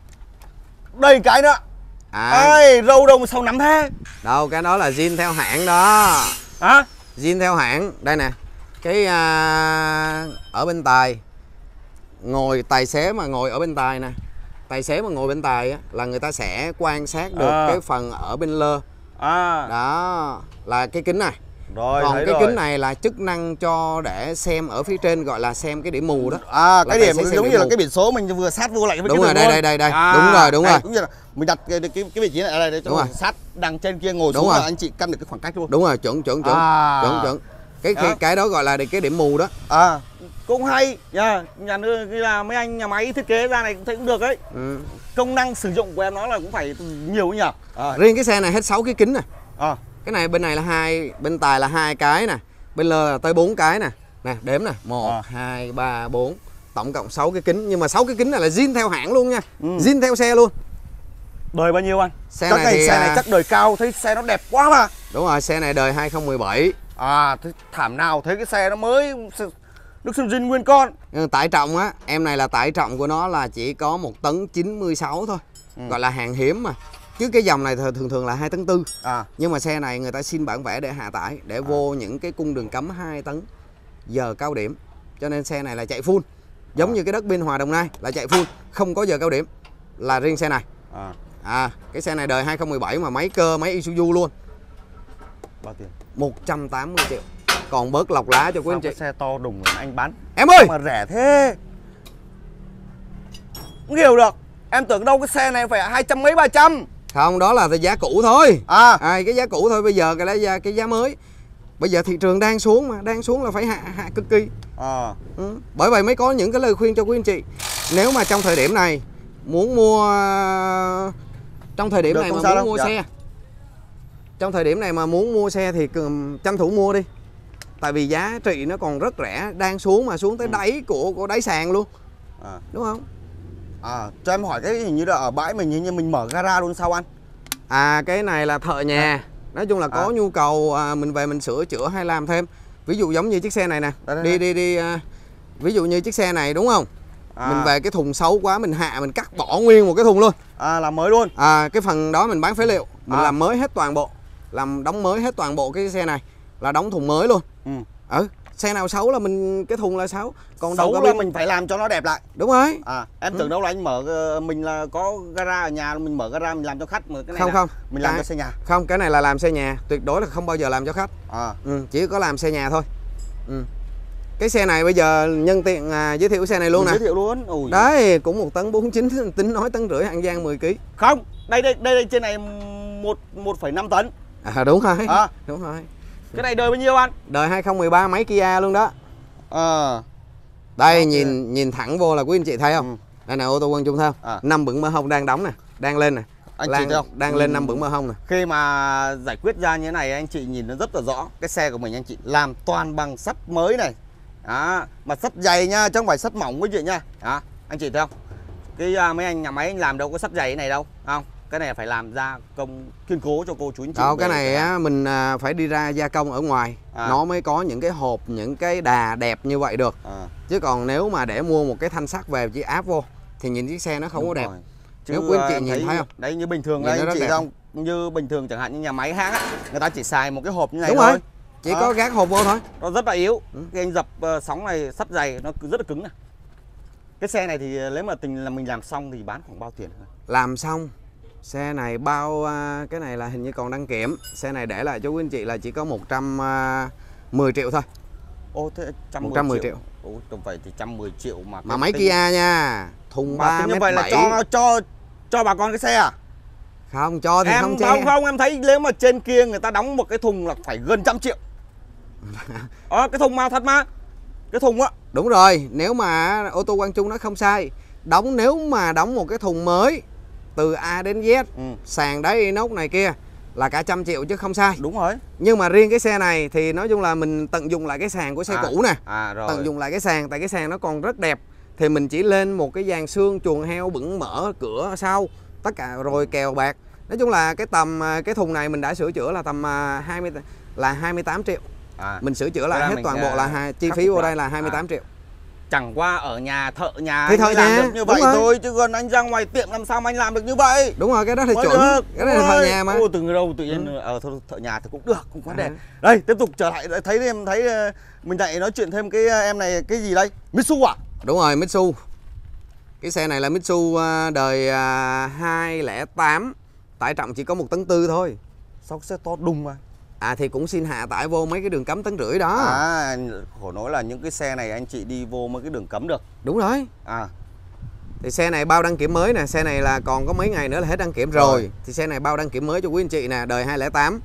Đây cái nữa. À, Ê, râu đâu mà sao nắm thế? đâu cái đó là zin theo hãng đó. Hả? Zin theo hãng. Đây nè. Cái à, ở bên tài, ngồi tài xế mà ngồi ở bên tài nè, tài xế mà ngồi bên tài á, là người ta sẽ quan sát được À. cái phần ở bên lơ. À. Đó là cái kính này. Rồi Còn thấy cái rồi. kính này là chức năng cho để xem ở phía trên, gọi là xem cái điểm mù đó. À Là cái tài điểm xế xem giống điểm như là mù. cái biển số mình vừa sát vô lại với Đúng cái rồi, đường đây, luôn. đây, đây, đây. À, Đúng rồi, đúng đây, rồi. Cũng như là mình đặt cái cái, cái vị trí này ở đây để cho Đúng mình rồi. sát đằng trên kia ngồi Đúng xuống rồi. là anh chị căn được cái khoảng cách luôn. Đúng rồi, chuẩn chuẩn chuẩn. À. Chuẩn chuẩn. Cái, cái Đó. cái đó gọi là cái điểm mù đó. À cũng hay nha, nhà nước là mấy anh nhà máy thiết kế ra này cũng thấy cũng được đấy. Ừ. Công năng sử dụng của em nó là cũng phải nhiều nhỉ. À. Riêng cái xe này hết sáu cái kính nè. À. Cái này bên này là hai, bên tài là hai cái nè, bên lơ là tới bốn cái nè. Nè, đếm nè, một, À. hai, ba, bốn. Tổng cộng sáu cái kính, nhưng mà sáu cái kính này là zin theo hãng luôn nha. Ừ. Zin theo xe luôn. Đời bao nhiêu anh? Xe Chắc này này thì, xe này à, chắc đời cao, thấy xe nó đẹp quá mà. Đúng rồi, xe này đời hai không một bảy. À thế thảm nào thấy cái xe nó mới nước sơn zin nguyên con. Nhưng tải trọng á, em này là tải trọng của nó là chỉ có một tấn chín mươi sáu thôi. Ừ. Gọi là hàng hiếm mà. Chứ cái dòng này thường thường là hai tấn tư. À. Nhưng mà xe này người ta xin bản vẽ để hạ tải, để à. vô những cái cung đường cấm hai tấn giờ cao điểm. Cho nên xe này là chạy full. Giống à. như cái đất Biên Hòa Đồng Nai là chạy full, không có giờ cao điểm. Là riêng xe này. À. À, cái xe này đời hai không một bảy mà máy cơ, máy Isuzu luôn. Bao tiền? một trăm tám mươi triệu. Còn bớt lọc lá cho quý anh chị. Cái xe to đùng rồi anh bán Em ơi, mà rẻ thế. Không hiểu được. Em tưởng đâu cái xe này phải hai trăm mấy ba trăm. không, đó là giá cũ thôi. À. À, cái giá cũ thôi, bây giờ cái lấy giá cái giá mới. Bây giờ thị trường đang xuống mà, đang xuống là phải hạ hạ cực kỳ. À. Ừ. Bởi vậy mới có những cái lời khuyên cho quý anh chị. Nếu mà trong thời điểm này muốn mua, trong thời điểm Được, này không mà sao muốn đâu. mua Dạ. xe Trong thời điểm này mà muốn mua xe thì tranh thủ mua đi. Tại vì giá trị nó còn rất rẻ, đang xuống mà xuống tới ừ. đáy của của đáy sàn luôn. À. Đúng không? À, cho em hỏi cái hình như là ở bãi mình hình như mình mở gara luôn sao anh? À, cái này là thợ nhà. À. Nói chung là có à. nhu cầu à, mình về mình sửa chữa hay làm thêm. Ví dụ giống như chiếc xe này nè. Đây, đây, đi đây. đi đi à, ví dụ như chiếc xe này đúng không? À. Mình về cái thùng xấu quá mình hạ mình cắt bỏ nguyên một cái thùng luôn. À, làm mới luôn. À, cái phần đó mình bán phế liệu, mình à. làm mới hết toàn bộ. Làm đóng mới hết toàn bộ cái xe này là đóng thùng mới luôn. Ừ. Ừ. Xe nào xấu là mình cái thùng là xấu. Còn xấu là bên... mình phải làm cho nó đẹp lại. Đúng rồi. À, em tưởng ừ. đâu là anh mở mình là có gara ở nhà mình mở gara mình làm cho khách mà cái này không không mình làm cái... cho xe nhà. Không, cái này là làm xe nhà, tuyệt đối là không bao giờ làm cho khách. À. Ừ, chỉ có làm xe nhà thôi. Ừ. Cái xe này bây giờ nhân tiện à, giới thiệu xe này luôn nè. Giới thiệu luôn. Ôi. Đấy, cũng một tấn bốn mươi chín, tính nói tấn rưỡi An Giang mười ki lô gam. Không, đây đây đây, đây trên này một một phẩy năm tấn. À đúng rồi. À. Đúng rồi. Cái này đời bao nhiêu anh? Đời hai không một ba máy Kia luôn đó. À. Đây okay. nhìn nhìn thẳng vô là quý anh chị thấy không? Ừ. Đây này ô tô Quang Trung thấy không? À. Năm bửng mỡ hông đang đóng nè, đang lên nè. Anh chị thấy không? Đang lên năm bửng mỡ hông nè. Khi mà giải quyết ra như thế này anh chị nhìn nó rất là rõ. Cái xe của mình anh chị làm toàn bằng sắt mới này. Đó, mà sắt dày nha, chứ không phải sắt mỏng quý chị nha. Đó, anh chị thấy không? Cái uh, mấy anh nhà máy anh làm đâu có sắt dày này đâu, không? Cái này phải làm gia công kiên cố cho cô chú anh chị. Đâu, cái này á, mình phải đi ra gia công ở ngoài à. Nó mới có những cái hộp, những cái đà đẹp như vậy được à. Chứ còn nếu mà để mua một cái thanh sắt về chỉ áp vô thì nhìn chiếc xe nó không Đúng có đẹp rồi. Chứ nếu quý anh chị nhìn thấy, thấy không? Đấy như bình thường đấy anh chị không? Như bình thường chẳng hạn như nhà máy hãng á, người ta chỉ xài một cái hộp như này Đúng thôi rồi. Chỉ à. có gác hộp vô thôi. Nó rất là yếu. Ừ. Cái anh dập uh, sóng này sắt dày nó rất là cứng này. Cái xe này thì nếu mà tình là mình làm xong thì bán khoảng bao tiền? Làm xong xe này bao cái này là hình như còn đăng kiểm. Xe này để lại cho quý anh chị là chỉ có một trăm mười triệu thôi. Ô thế một trăm mười triệu. Ủa không phải thì một trăm mười triệu mà mà máy tính... Kia nha. Thùng ba mét bảy. Là cho cho cho bà con cái xe à? Không cho thì em không che. Không không em thấy nếu mà trên kia người ta đóng một cái thùng là phải gần trăm triệu. Ờ à, cái thùng mà thật mà. Cái thùng á. Đúng rồi, nếu mà ô tô Quang Trung nó không sai. Đóng nếu mà đóng một cái thùng mới từ A đến Z, ừ. sàn đáy inox này kia là cả trăm triệu chứ không sai. Đúng rồi. Nhưng mà riêng cái xe này thì nói chung là mình tận dụng lại cái sàn của xe à, cũ nè. À, rồi. Tận dụng lại cái sàn, tại cái sàn nó còn rất đẹp. Thì mình chỉ lên một cái dàn xương chuồng heo bửng mở cửa sau, tất cả rồi kèo bạc. Nói chung là cái tầm cái thùng này mình đã sửa chữa là tầm hai mươi là hai mươi tám triệu. À, mình sửa chữa lại hết toàn bộ là hai, chi phí vô đây là hai mươi tám à. triệu. Chẳng qua ở nhà thợ nhà thì thợ làm nhà. được như vậy thôi, chứ còn anh ra ngoài tiệm làm sao mà anh làm được như vậy. Đúng rồi, cái đó thì chuẩn được. Cái đó là thợ nhà mà. Ô, từ đâu tự nhiên ừ. ở thợ nhà thì cũng được, không vấn đề. À. Đây tiếp tục trở lại, thấy em thấy mình lại nói chuyện thêm cái em này cái gì đây, Mitsu à? Đúng rồi, Mitsu. Cái xe này là Mitsu đời hai không không tám, tải trọng chỉ có một tấn tư thôi. Sao xe to đùng mà. À thì cũng xin hạ tải vô mấy cái đường cấm tấn rưỡi đó. À, khổ nói là những cái xe này anh chị đi vô mấy cái đường cấm được. Đúng rồi. À. Thì xe này bao đăng kiểm mới nè, xe này là còn có mấy ngày nữa là hết đăng kiểm rồi. rồi. Thì xe này bao đăng kiểm mới cho quý anh chị nè, đời hai không không tám.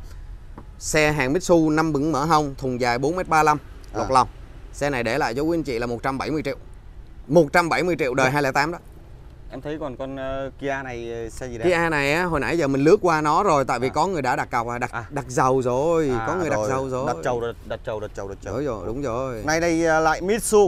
Xe hàng Mitsu năm bửng mở hông, thùng dài bốn mét ba mươi lăm, lọt lòng. Xe này để lại cho quý anh chị là một trăm bảy mươi triệu. một trăm bảy mươi triệu đời hai không không tám đó. Em thấy còn con uh, Kia này xe gì đấy? Kia này á, hồi nãy giờ mình lướt qua nó rồi, tại vì à. có người đã đặt cọc à, đặt à. đặt dầu rồi, à, có người rồi. đặt dầu rồi. Đặt trầu, đặt trầu, đặt trầu, đặt trầu. Đúng rồi, đúng rồi. Này đây lại Mitsu.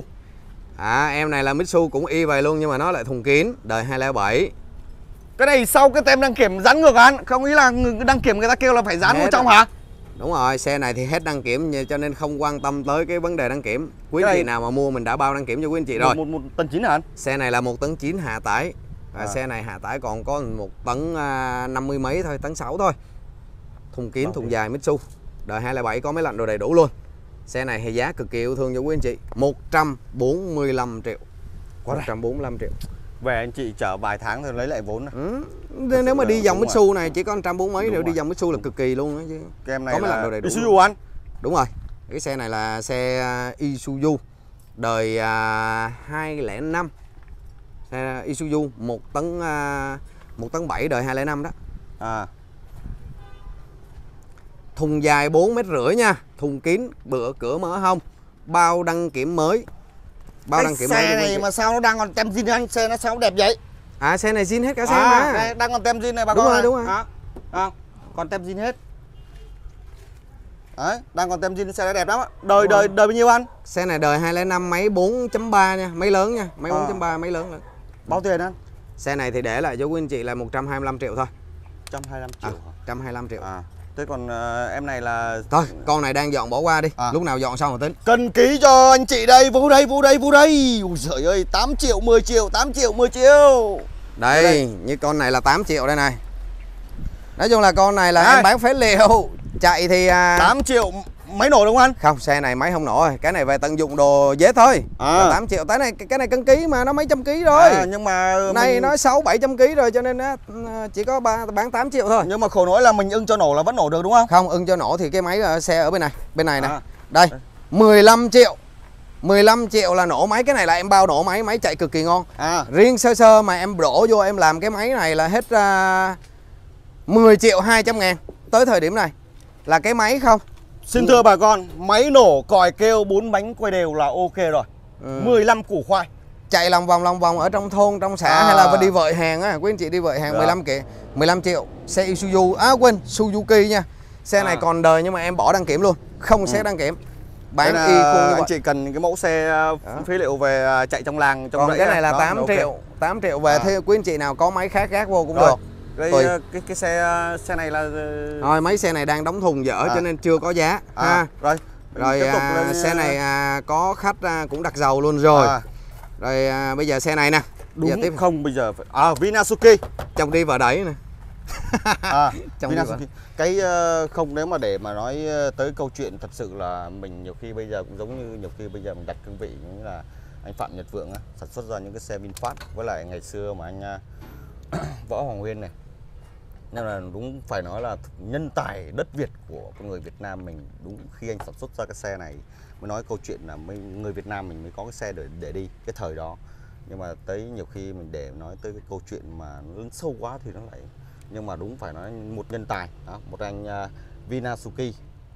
À, em này là Mitsu cũng y vậy luôn nhưng mà nó lại thùng kín, đời hai không không bảy. Cái này sau cái tem đăng kiểm dán ngược anh, không nghĩ là đăng kiểm người ta kêu là phải dán vào trong hả? Đúng rồi, xe này thì hết đăng kiểm cho nên không quan tâm tới cái vấn đề đăng kiểm. Quý anh chị nào mà mua mình đã bao đăng kiểm cho quý anh chị rồi. Một, một, một tấn chín hả anh? Xe này là một tấn chín hạ tải. À, à. Xe này hạ tải còn có một tấn năm mươi mấy thôi, tấn sáu thôi. Thùng kín, thùng dài Mitsu. Đời hai không không bảy có máy lạnh đồ đầy đủ luôn. Xe này thì giá cực kỳ yêu thương cho quý anh chị, một trăm bốn mươi lăm triệu. Quá một trăm bốn mươi lăm triệu. Về anh chị chở vài tháng rồi lấy lại vốn. Ừ. Nếu mà đi dòng Mitsu này chỉ có một trăm bốn mươi mấy, nếu đi dòng Mitsu là cực kỳ luôn đó chứ. Cái em này có máy là lạnh đồ đầy đủ. Isuzu anh. Đúng rồi. Cái xe này là xe Isuzu đời hai không không năm. Xe Isuzu một tấn một tấn bảy đời hai không không năm đó. À. Thùng dài bốn mét rưỡi nha, thùng kín, bựa cửa mở hông, bao đăng kiểm mới. Bao đăng kiểm mới. Xe này mà sao nó đang còn tem zin anh, xe nó sao đẹp vậy? À xe này zin hết cả xe à, mà. Đây, đang còn tem zin này bà đúng con rồi, này. Đúng rồi, à, à, còn tem zin hết. Đấy, đang còn tem zin, xe này đẹp lắm á. Đời đời đời bao nhiêu anh? Xe này đời hai không năm, máy bốn chấm ba nha, máy lớn nha, máy à. bốn chấm ba, máy lớn nữa. Bao tiền anh? Xe này thì để lại cho quý anh chị là một trăm hai mươi lăm triệu thôi. một trăm hai mươi lăm triệu. À, một trăm hai mươi lăm triệu. À. Thế còn uh, em này là thôi, con này đang dọn bỏ qua đi, à. lúc nào dọn xong rồi tính. Cân ký cho anh chị đây, vô đây, vô đây, vô đây. Ui giời ơi, tám triệu, mười triệu, tám triệu, mười triệu. Đây, đây, như con này là tám triệu đây này. Nói chung là con này là à. em bán phế liệu. Chạy thì à... tám triệu máy nổ đúng không anh? Không, xe này máy không nổ rồi. Cái này về tận dụng đồ dễ thôi. À. tám triệu, cái này cái này cân ký mà nó mấy trăm ký rồi. À, nhưng mà này mình... nó sáu bảy trăm ký rồi cho nên á chỉ có ba, bán tám triệu thôi. Nhưng mà khổ nỗi là mình ưng cho nổ là vẫn nổ được đúng không? Không, ưng cho nổ thì cái máy ở xe ở bên này, bên này nè. À. Đây, mười lăm triệu. mười lăm triệu là nổ máy, cái này là em bao nổ máy, máy chạy cực kỳ ngon. À. Riêng sơ sơ mà em đổ vô em làm cái máy này là hết uh, mười triệu hai trăm ngàn. Tới thời điểm này là cái máy không. Xin thưa bà con, máy nổ, còi kêu, bốn bánh quay đều là ok rồi. Ừ. mười lăm củ khoai. Chạy lòng vòng lòng vòng ở trong thôn, trong xã à. hay là đi vợi hàng á, quý anh chị đi vợi hàng. Được. mười lăm kệ, mười lăm triệu. Xe Isuzu, à quên, Suzuki nha. Xe à. này còn đời nhưng mà em bỏ đăng kiểm luôn, không ừ. xét đăng kiểm. Bán y khuôn như anh chị cần cái mẫu xe phế liệu về chạy trong làng trong. Còn cái này là đó, tám triệu, okay. tám triệu về à. Thế quý anh chị nào có máy khác gác vô cũng rồi. Được. Cái, cái cái xe xe này là thôi, mấy xe này đang đóng thùng dở à. cho nên chưa có giá à. ha. Rồi. Rồi à, lên... xe này à, có khách à, cũng đặt dầu luôn rồi. À. Rồi à, bây giờ xe này nè. Đúng giờ tiếp không bây giờ phải... à Vinasuki. Chồng đi vào đấy nè. à, Vinasuki. Cái uh, không nếu mà để mà nói tới câu chuyện thật sự là mình nhiều khi bây giờ cũng giống như nhiều khi bây giờ mình đặt cương vị như là anh Phạm Nhật Vượng á, sản xuất ra những cái xe VinFast với lại ngày xưa mà anh uh, Võ Hoàng Nguyên này. Nên là đúng phải nói là nhân tài đất Việt của con người Việt Nam mình, đúng khi anh sản xuất ra cái xe này mới nói câu chuyện là mấy người Việt Nam mình mới có cái xe để để đi cái thời đó. Nhưng mà tới nhiều khi mình để nói tới cái câu chuyện mà nó lớn sâu quá thì nó lại, nhưng mà đúng phải nói một nhân tài đó, một anh uh, Vinasuki.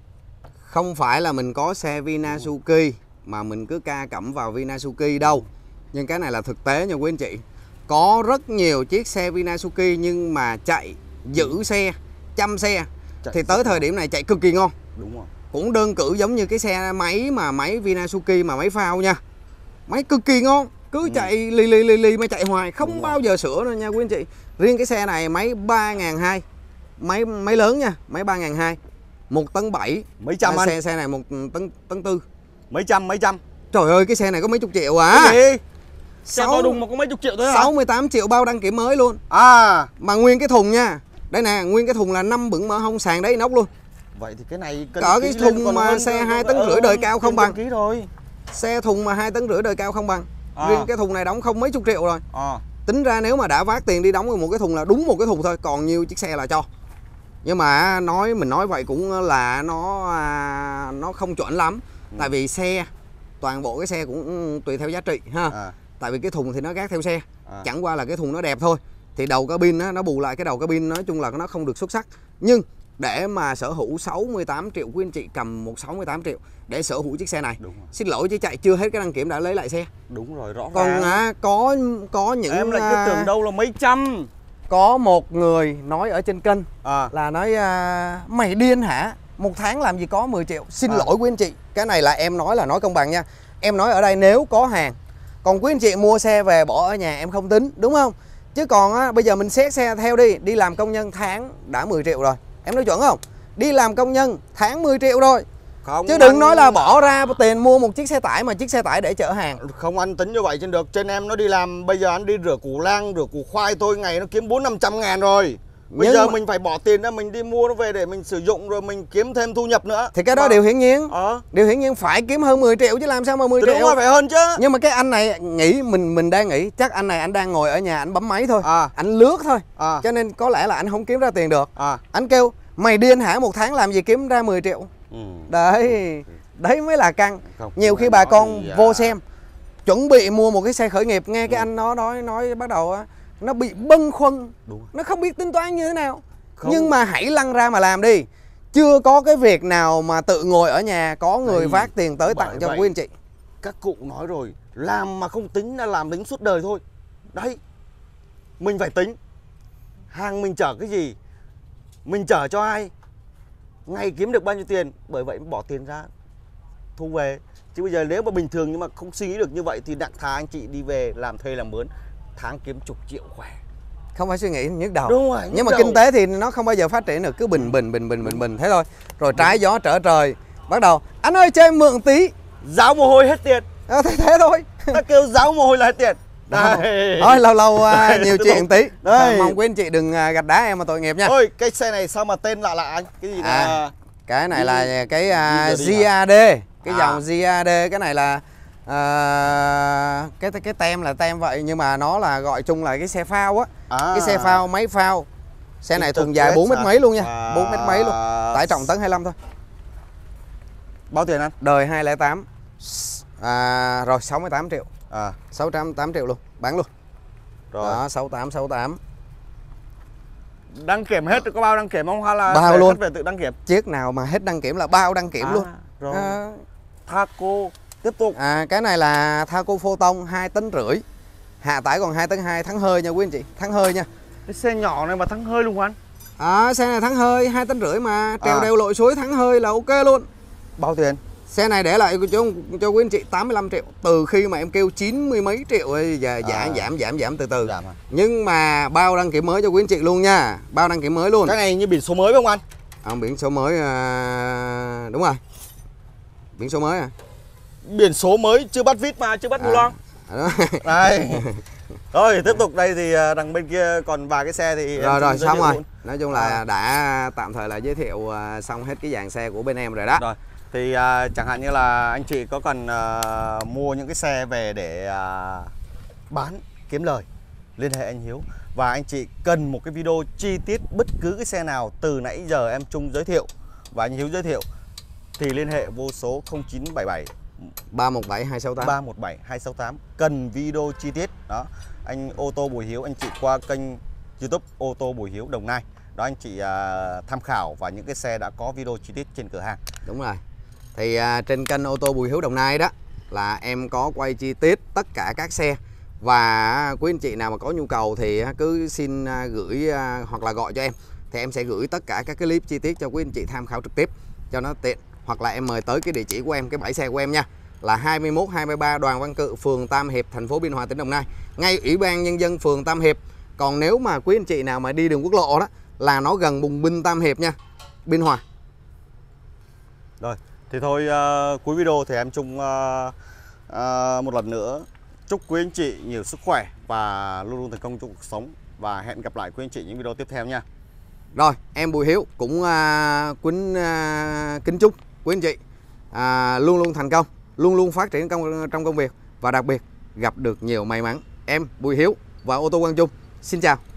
Không phải là mình có xe Vinasuki mà mình cứ ca cẩm vào Vinasuki đâu, nhưng cái này là thực tế nha quý anh chị. Có rất nhiều chiếc xe Vinasuki nhưng mà chạy giữ xe, chăm xe chạy thì tới thời điểm này chạy cực kỳ ngon. Đúng rồi. Cũng đơn cử giống như cái xe máy mà máy Vinasuki mà máy phao nha. Máy cực kỳ ngon, cứ ừ. chạy lì lì lì lì mà chạy hoài, không Đúng bao rồi. giờ sửa nữa nha quý anh chị. Riêng cái xe này máy ba nghìn hai trăm, máy máy lớn nha, máy ba nghìn hai trăm, một tấn bảy. Mấy trăm anh? Xe xe này một tấn tấn tư. Mấy trăm mấy trăm. Trời ơi, cái xe này có mấy chục triệu à. Cái gì? Xe to đùng mà có mấy chục triệu thôi hả? sáu mươi tám triệu bao đăng kiểm mới luôn. À. Mà nguyên cái thùng nha. Đây nè, nguyên cái thùng là năm bửng mỡ hông, sàn đấy inox luôn. Vậy thì cái này cỡ cái thùng mà xe hai tấn rưỡi đời cao không bằng. Ký rồi. Xe thùng mà hai tấn rưỡi đời cao không bằng. À. Riêng cái thùng này đóng không mấy chục triệu rồi. À. Tính ra nếu mà đã vác tiền đi đóng một cái thùng là đúng một cái thùng thôi, còn nhiều chiếc xe là cho. Nhưng mà nói mình nói vậy cũng là nó nó không chuẩn lắm. Ừ. Tại vì xe, toàn bộ cái xe cũng tùy theo giá trị ha. À. Tại vì cái thùng thì nó gác theo xe. À. Chẳng qua là cái thùng nó đẹp thôi. Thì đầu cabin á, nó bù lại cái đầu cabin, nói chung là nó không được xuất sắc. Nhưng để mà sở hữu sáu mươi tám triệu, quý anh chị cầm một sáu mươi tám triệu để sở hữu chiếc xe này. Xin lỗi chứ chạy chưa hết cái đăng kiểm đã lấy lại xe. Đúng rồi, rõ ràng. Còn à, có có những em lại cứ tưởng đâu là mấy trăm. Có một người nói ở trên kênh à. là nói à, mày điên hả? Một tháng làm gì có mười triệu. Xin à. lỗi quý anh chị, cái này là em nói là nói công bằng nha. Em nói ở đây nếu có hàng. Còn quý anh chị mua xe về bỏ ở nhà em không tính, đúng không? Chứ còn á, bây giờ mình xét xe theo đi, đi làm công nhân tháng đã mười triệu rồi. Em nói chuẩn không? Đi làm công nhân tháng mười triệu rồi. Không Chứ đừng anh... nói là bỏ ra tiền mua một chiếc xe tải mà chiếc xe tải để chở hàng. Không anh tính như vậy trên được. Trên em nó đi làm, bây giờ anh đi rửa củ lang, rửa củ khoai thôi ngày nó kiếm bốn năm trăm ngàn rồi. Bây Nhưng giờ mà... mình phải bỏ tiền ra mình đi mua nó về để mình sử dụng rồi mình kiếm thêm thu nhập nữa. Thì cái đó mà... điều hiển nhiên. Ờ. Điều hiển nhiên phải kiếm hơn mười triệu chứ làm sao mà mười triệu. Đúng rồi, phải hơn chứ. Nhưng mà cái anh này nghĩ mình mình đang nghĩ chắc anh này anh đang ngồi ở nhà anh bấm máy thôi. À. Anh lướt thôi. À. Cho nên có lẽ là anh không kiếm ra tiền được. À. Anh kêu mày điên hả, một tháng làm gì kiếm ra mười triệu. Ừ. Đấy. Đấy mới là căng. Không, nhiều khi bà con thì... vô xem chuẩn bị mua một cái xe khởi nghiệp, nghe cái ừ. anh nó nói nói bắt đầu á, nó bị bâng khuâng. Đúng. Nó không biết tính toán như thế nào. Không. Nhưng mà hãy lăn ra mà làm đi. Chưa có cái việc nào mà tự ngồi ở nhà có người vác tiền tới tặng cho quý anh chị. Các cụ nói rồi, làm mà không tính là làm tính suốt đời thôi. Đấy, mình phải tính. Hàng mình chở cái gì, mình chở cho ai, ngày kiếm được bao nhiêu tiền, bởi vậy bỏ tiền ra thu về. Chứ bây giờ nếu mà bình thường nhưng mà không suy nghĩ được như vậy thì đặng thà anh chị đi về làm thuê làm mướn, tháng kiếm chục triệu khỏe. Không phải suy nghĩ nhức đầu. Đúng rồi, nhưng mà đầu. Kinh tế thì nó không bao giờ phát triển được, cứ bình bình bình bình bình bình thế thôi. Rồi trái gió trở trời, bắt đầu anh ơi cho em mượn tí, Ráo mồ hôi hết tiền. à, thế thế thôi. Ta kêu ráo mồ hôi là hết tiền. Đây. Thôi lâu lâu à, nhiều chuyện tí. Đây. Mong quý anh chị đừng à, gạch đá em mà tội nghiệp nha. Ôi cái xe này sao mà tên lạ lạ anh? Cái gì À, là cái này là cái uh, G giê a đê, cái À. dòng giê a đê. Cái này là uh, cái cái tem là tem vậy, nhưng mà nó là gọi chung là cái xe phao á. à. Cái xe phao, máy phao. Xe này thùng dài Interest bốn mét hả? mấy luôn nha, À. bốn mét mấy luôn. Tải trọng tấn hai mươi lăm thôi. Bao tiền anh? Đời hai không không tám. À, rồi sáu mươi tám triệu. À sáu trăm tám triệu luôn, bán luôn. rồi. Đó, sáu mươi tám, sáu mươi tám. Đăng kiểm hết có bao đăng kiểm không hay là Bao phải luôn. về tự đăng kiểm? Chiếc nào mà hết đăng kiểm là bao đăng kiểm À, luôn. rồi. À, Thaco tiếp tục. À, cái này là Thaco Photon hai tấn rưỡi. Hạ tải còn hai tấn hai, thắng hơi nha quý anh chị, thắng hơi nha. Cái xe nhỏ này mà thắng hơi luôn anh. À, xe này thắng hơi hai tấn rưỡi mà trèo À. đèo lội suối thắng hơi là ok luôn. Bao tiền? Xe này để lại cho cho quý anh chị tám mươi lăm triệu. Từ khi mà em kêu chín mươi mấy triệu ấy, giờ giảm À. giảm giảm giảm từ từ. Giảm à? Nhưng mà bao đăng kiểm mới cho quý anh chị luôn nha. Bao đăng kiểm mới luôn. Cái này như biển số mới phải không anh? À, biển số mới à, đúng rồi. Biển số mới à. Biển số mới chưa bắt vít mà chưa bắt bù À. loang. Đó. Đây. Rồi tiếp tục đây thì à, đằng bên kia còn vài cái xe thì em Rồi rồi giới xong thiệu rồi. luôn. Nói chung là À. đã tạm thời là giới thiệu à, xong hết cái dàn xe của bên em rồi đó. Rồi thì à, chẳng hạn như là anh chị có cần à, mua những cái xe về để à, bán kiếm lời, liên hệ anh Hiếu. Và anh chị cần một cái video chi tiết bất cứ cái xe nào từ nãy giờ em Trung giới thiệu và anh Hiếu giới thiệu thì liên hệ vô số không chín bảy bảy ba một bảy hai sáu tám. ba một bảy hai sáu tám. Cần video chi tiết đó, anh ô tô Bùi Hiếu, anh chị qua kênh YouTube ô tô Bùi Hiếu Đồng Nai đó, anh chị à, tham khảo và những cái xe đã có video chi tiết trên cửa hàng. Đúng rồi. Thì à, trên kênh ô tô Bùi Hiếu Đồng Nai đó là em có quay chi tiết tất cả các xe. Và quý anh chị nào mà có nhu cầu thì cứ xin à, gửi à, hoặc là gọi cho em, thì em sẽ gửi tất cả các cái clip chi tiết cho quý anh chị tham khảo trực tiếp cho nó tiện. Hoặc là em mời tới cái địa chỉ của em, cái bãi xe của em nha, là hai mươi mốt hai mươi ba Đoàn Văn Cự, phường Tam Hiệp, thành phố Biên Hòa, tỉnh Đồng Nai, ngay Ủy ban Nhân dân phường Tam Hiệp. Còn nếu mà quý anh chị nào mà đi đường quốc lộ đó là nó gần Bùng Binh Tam Hiệp nha, Biên Hòa. Rồi thì thôi, uh, cuối video thì em Trung uh, uh, một lần nữa chúc quý anh chị nhiều sức khỏe và luôn luôn thành công trong cuộc sống, và hẹn gặp lại quý anh chị những video tiếp theo nha. Rồi em Bùi Hiếu cũng à, kính à, kính chúc quý anh chị à, luôn luôn thành công, luôn luôn phát triển công, trong công việc, và đặc biệt gặp được nhiều may mắn. Em Bùi Hiếu và ô tô Quang Trung xin chào.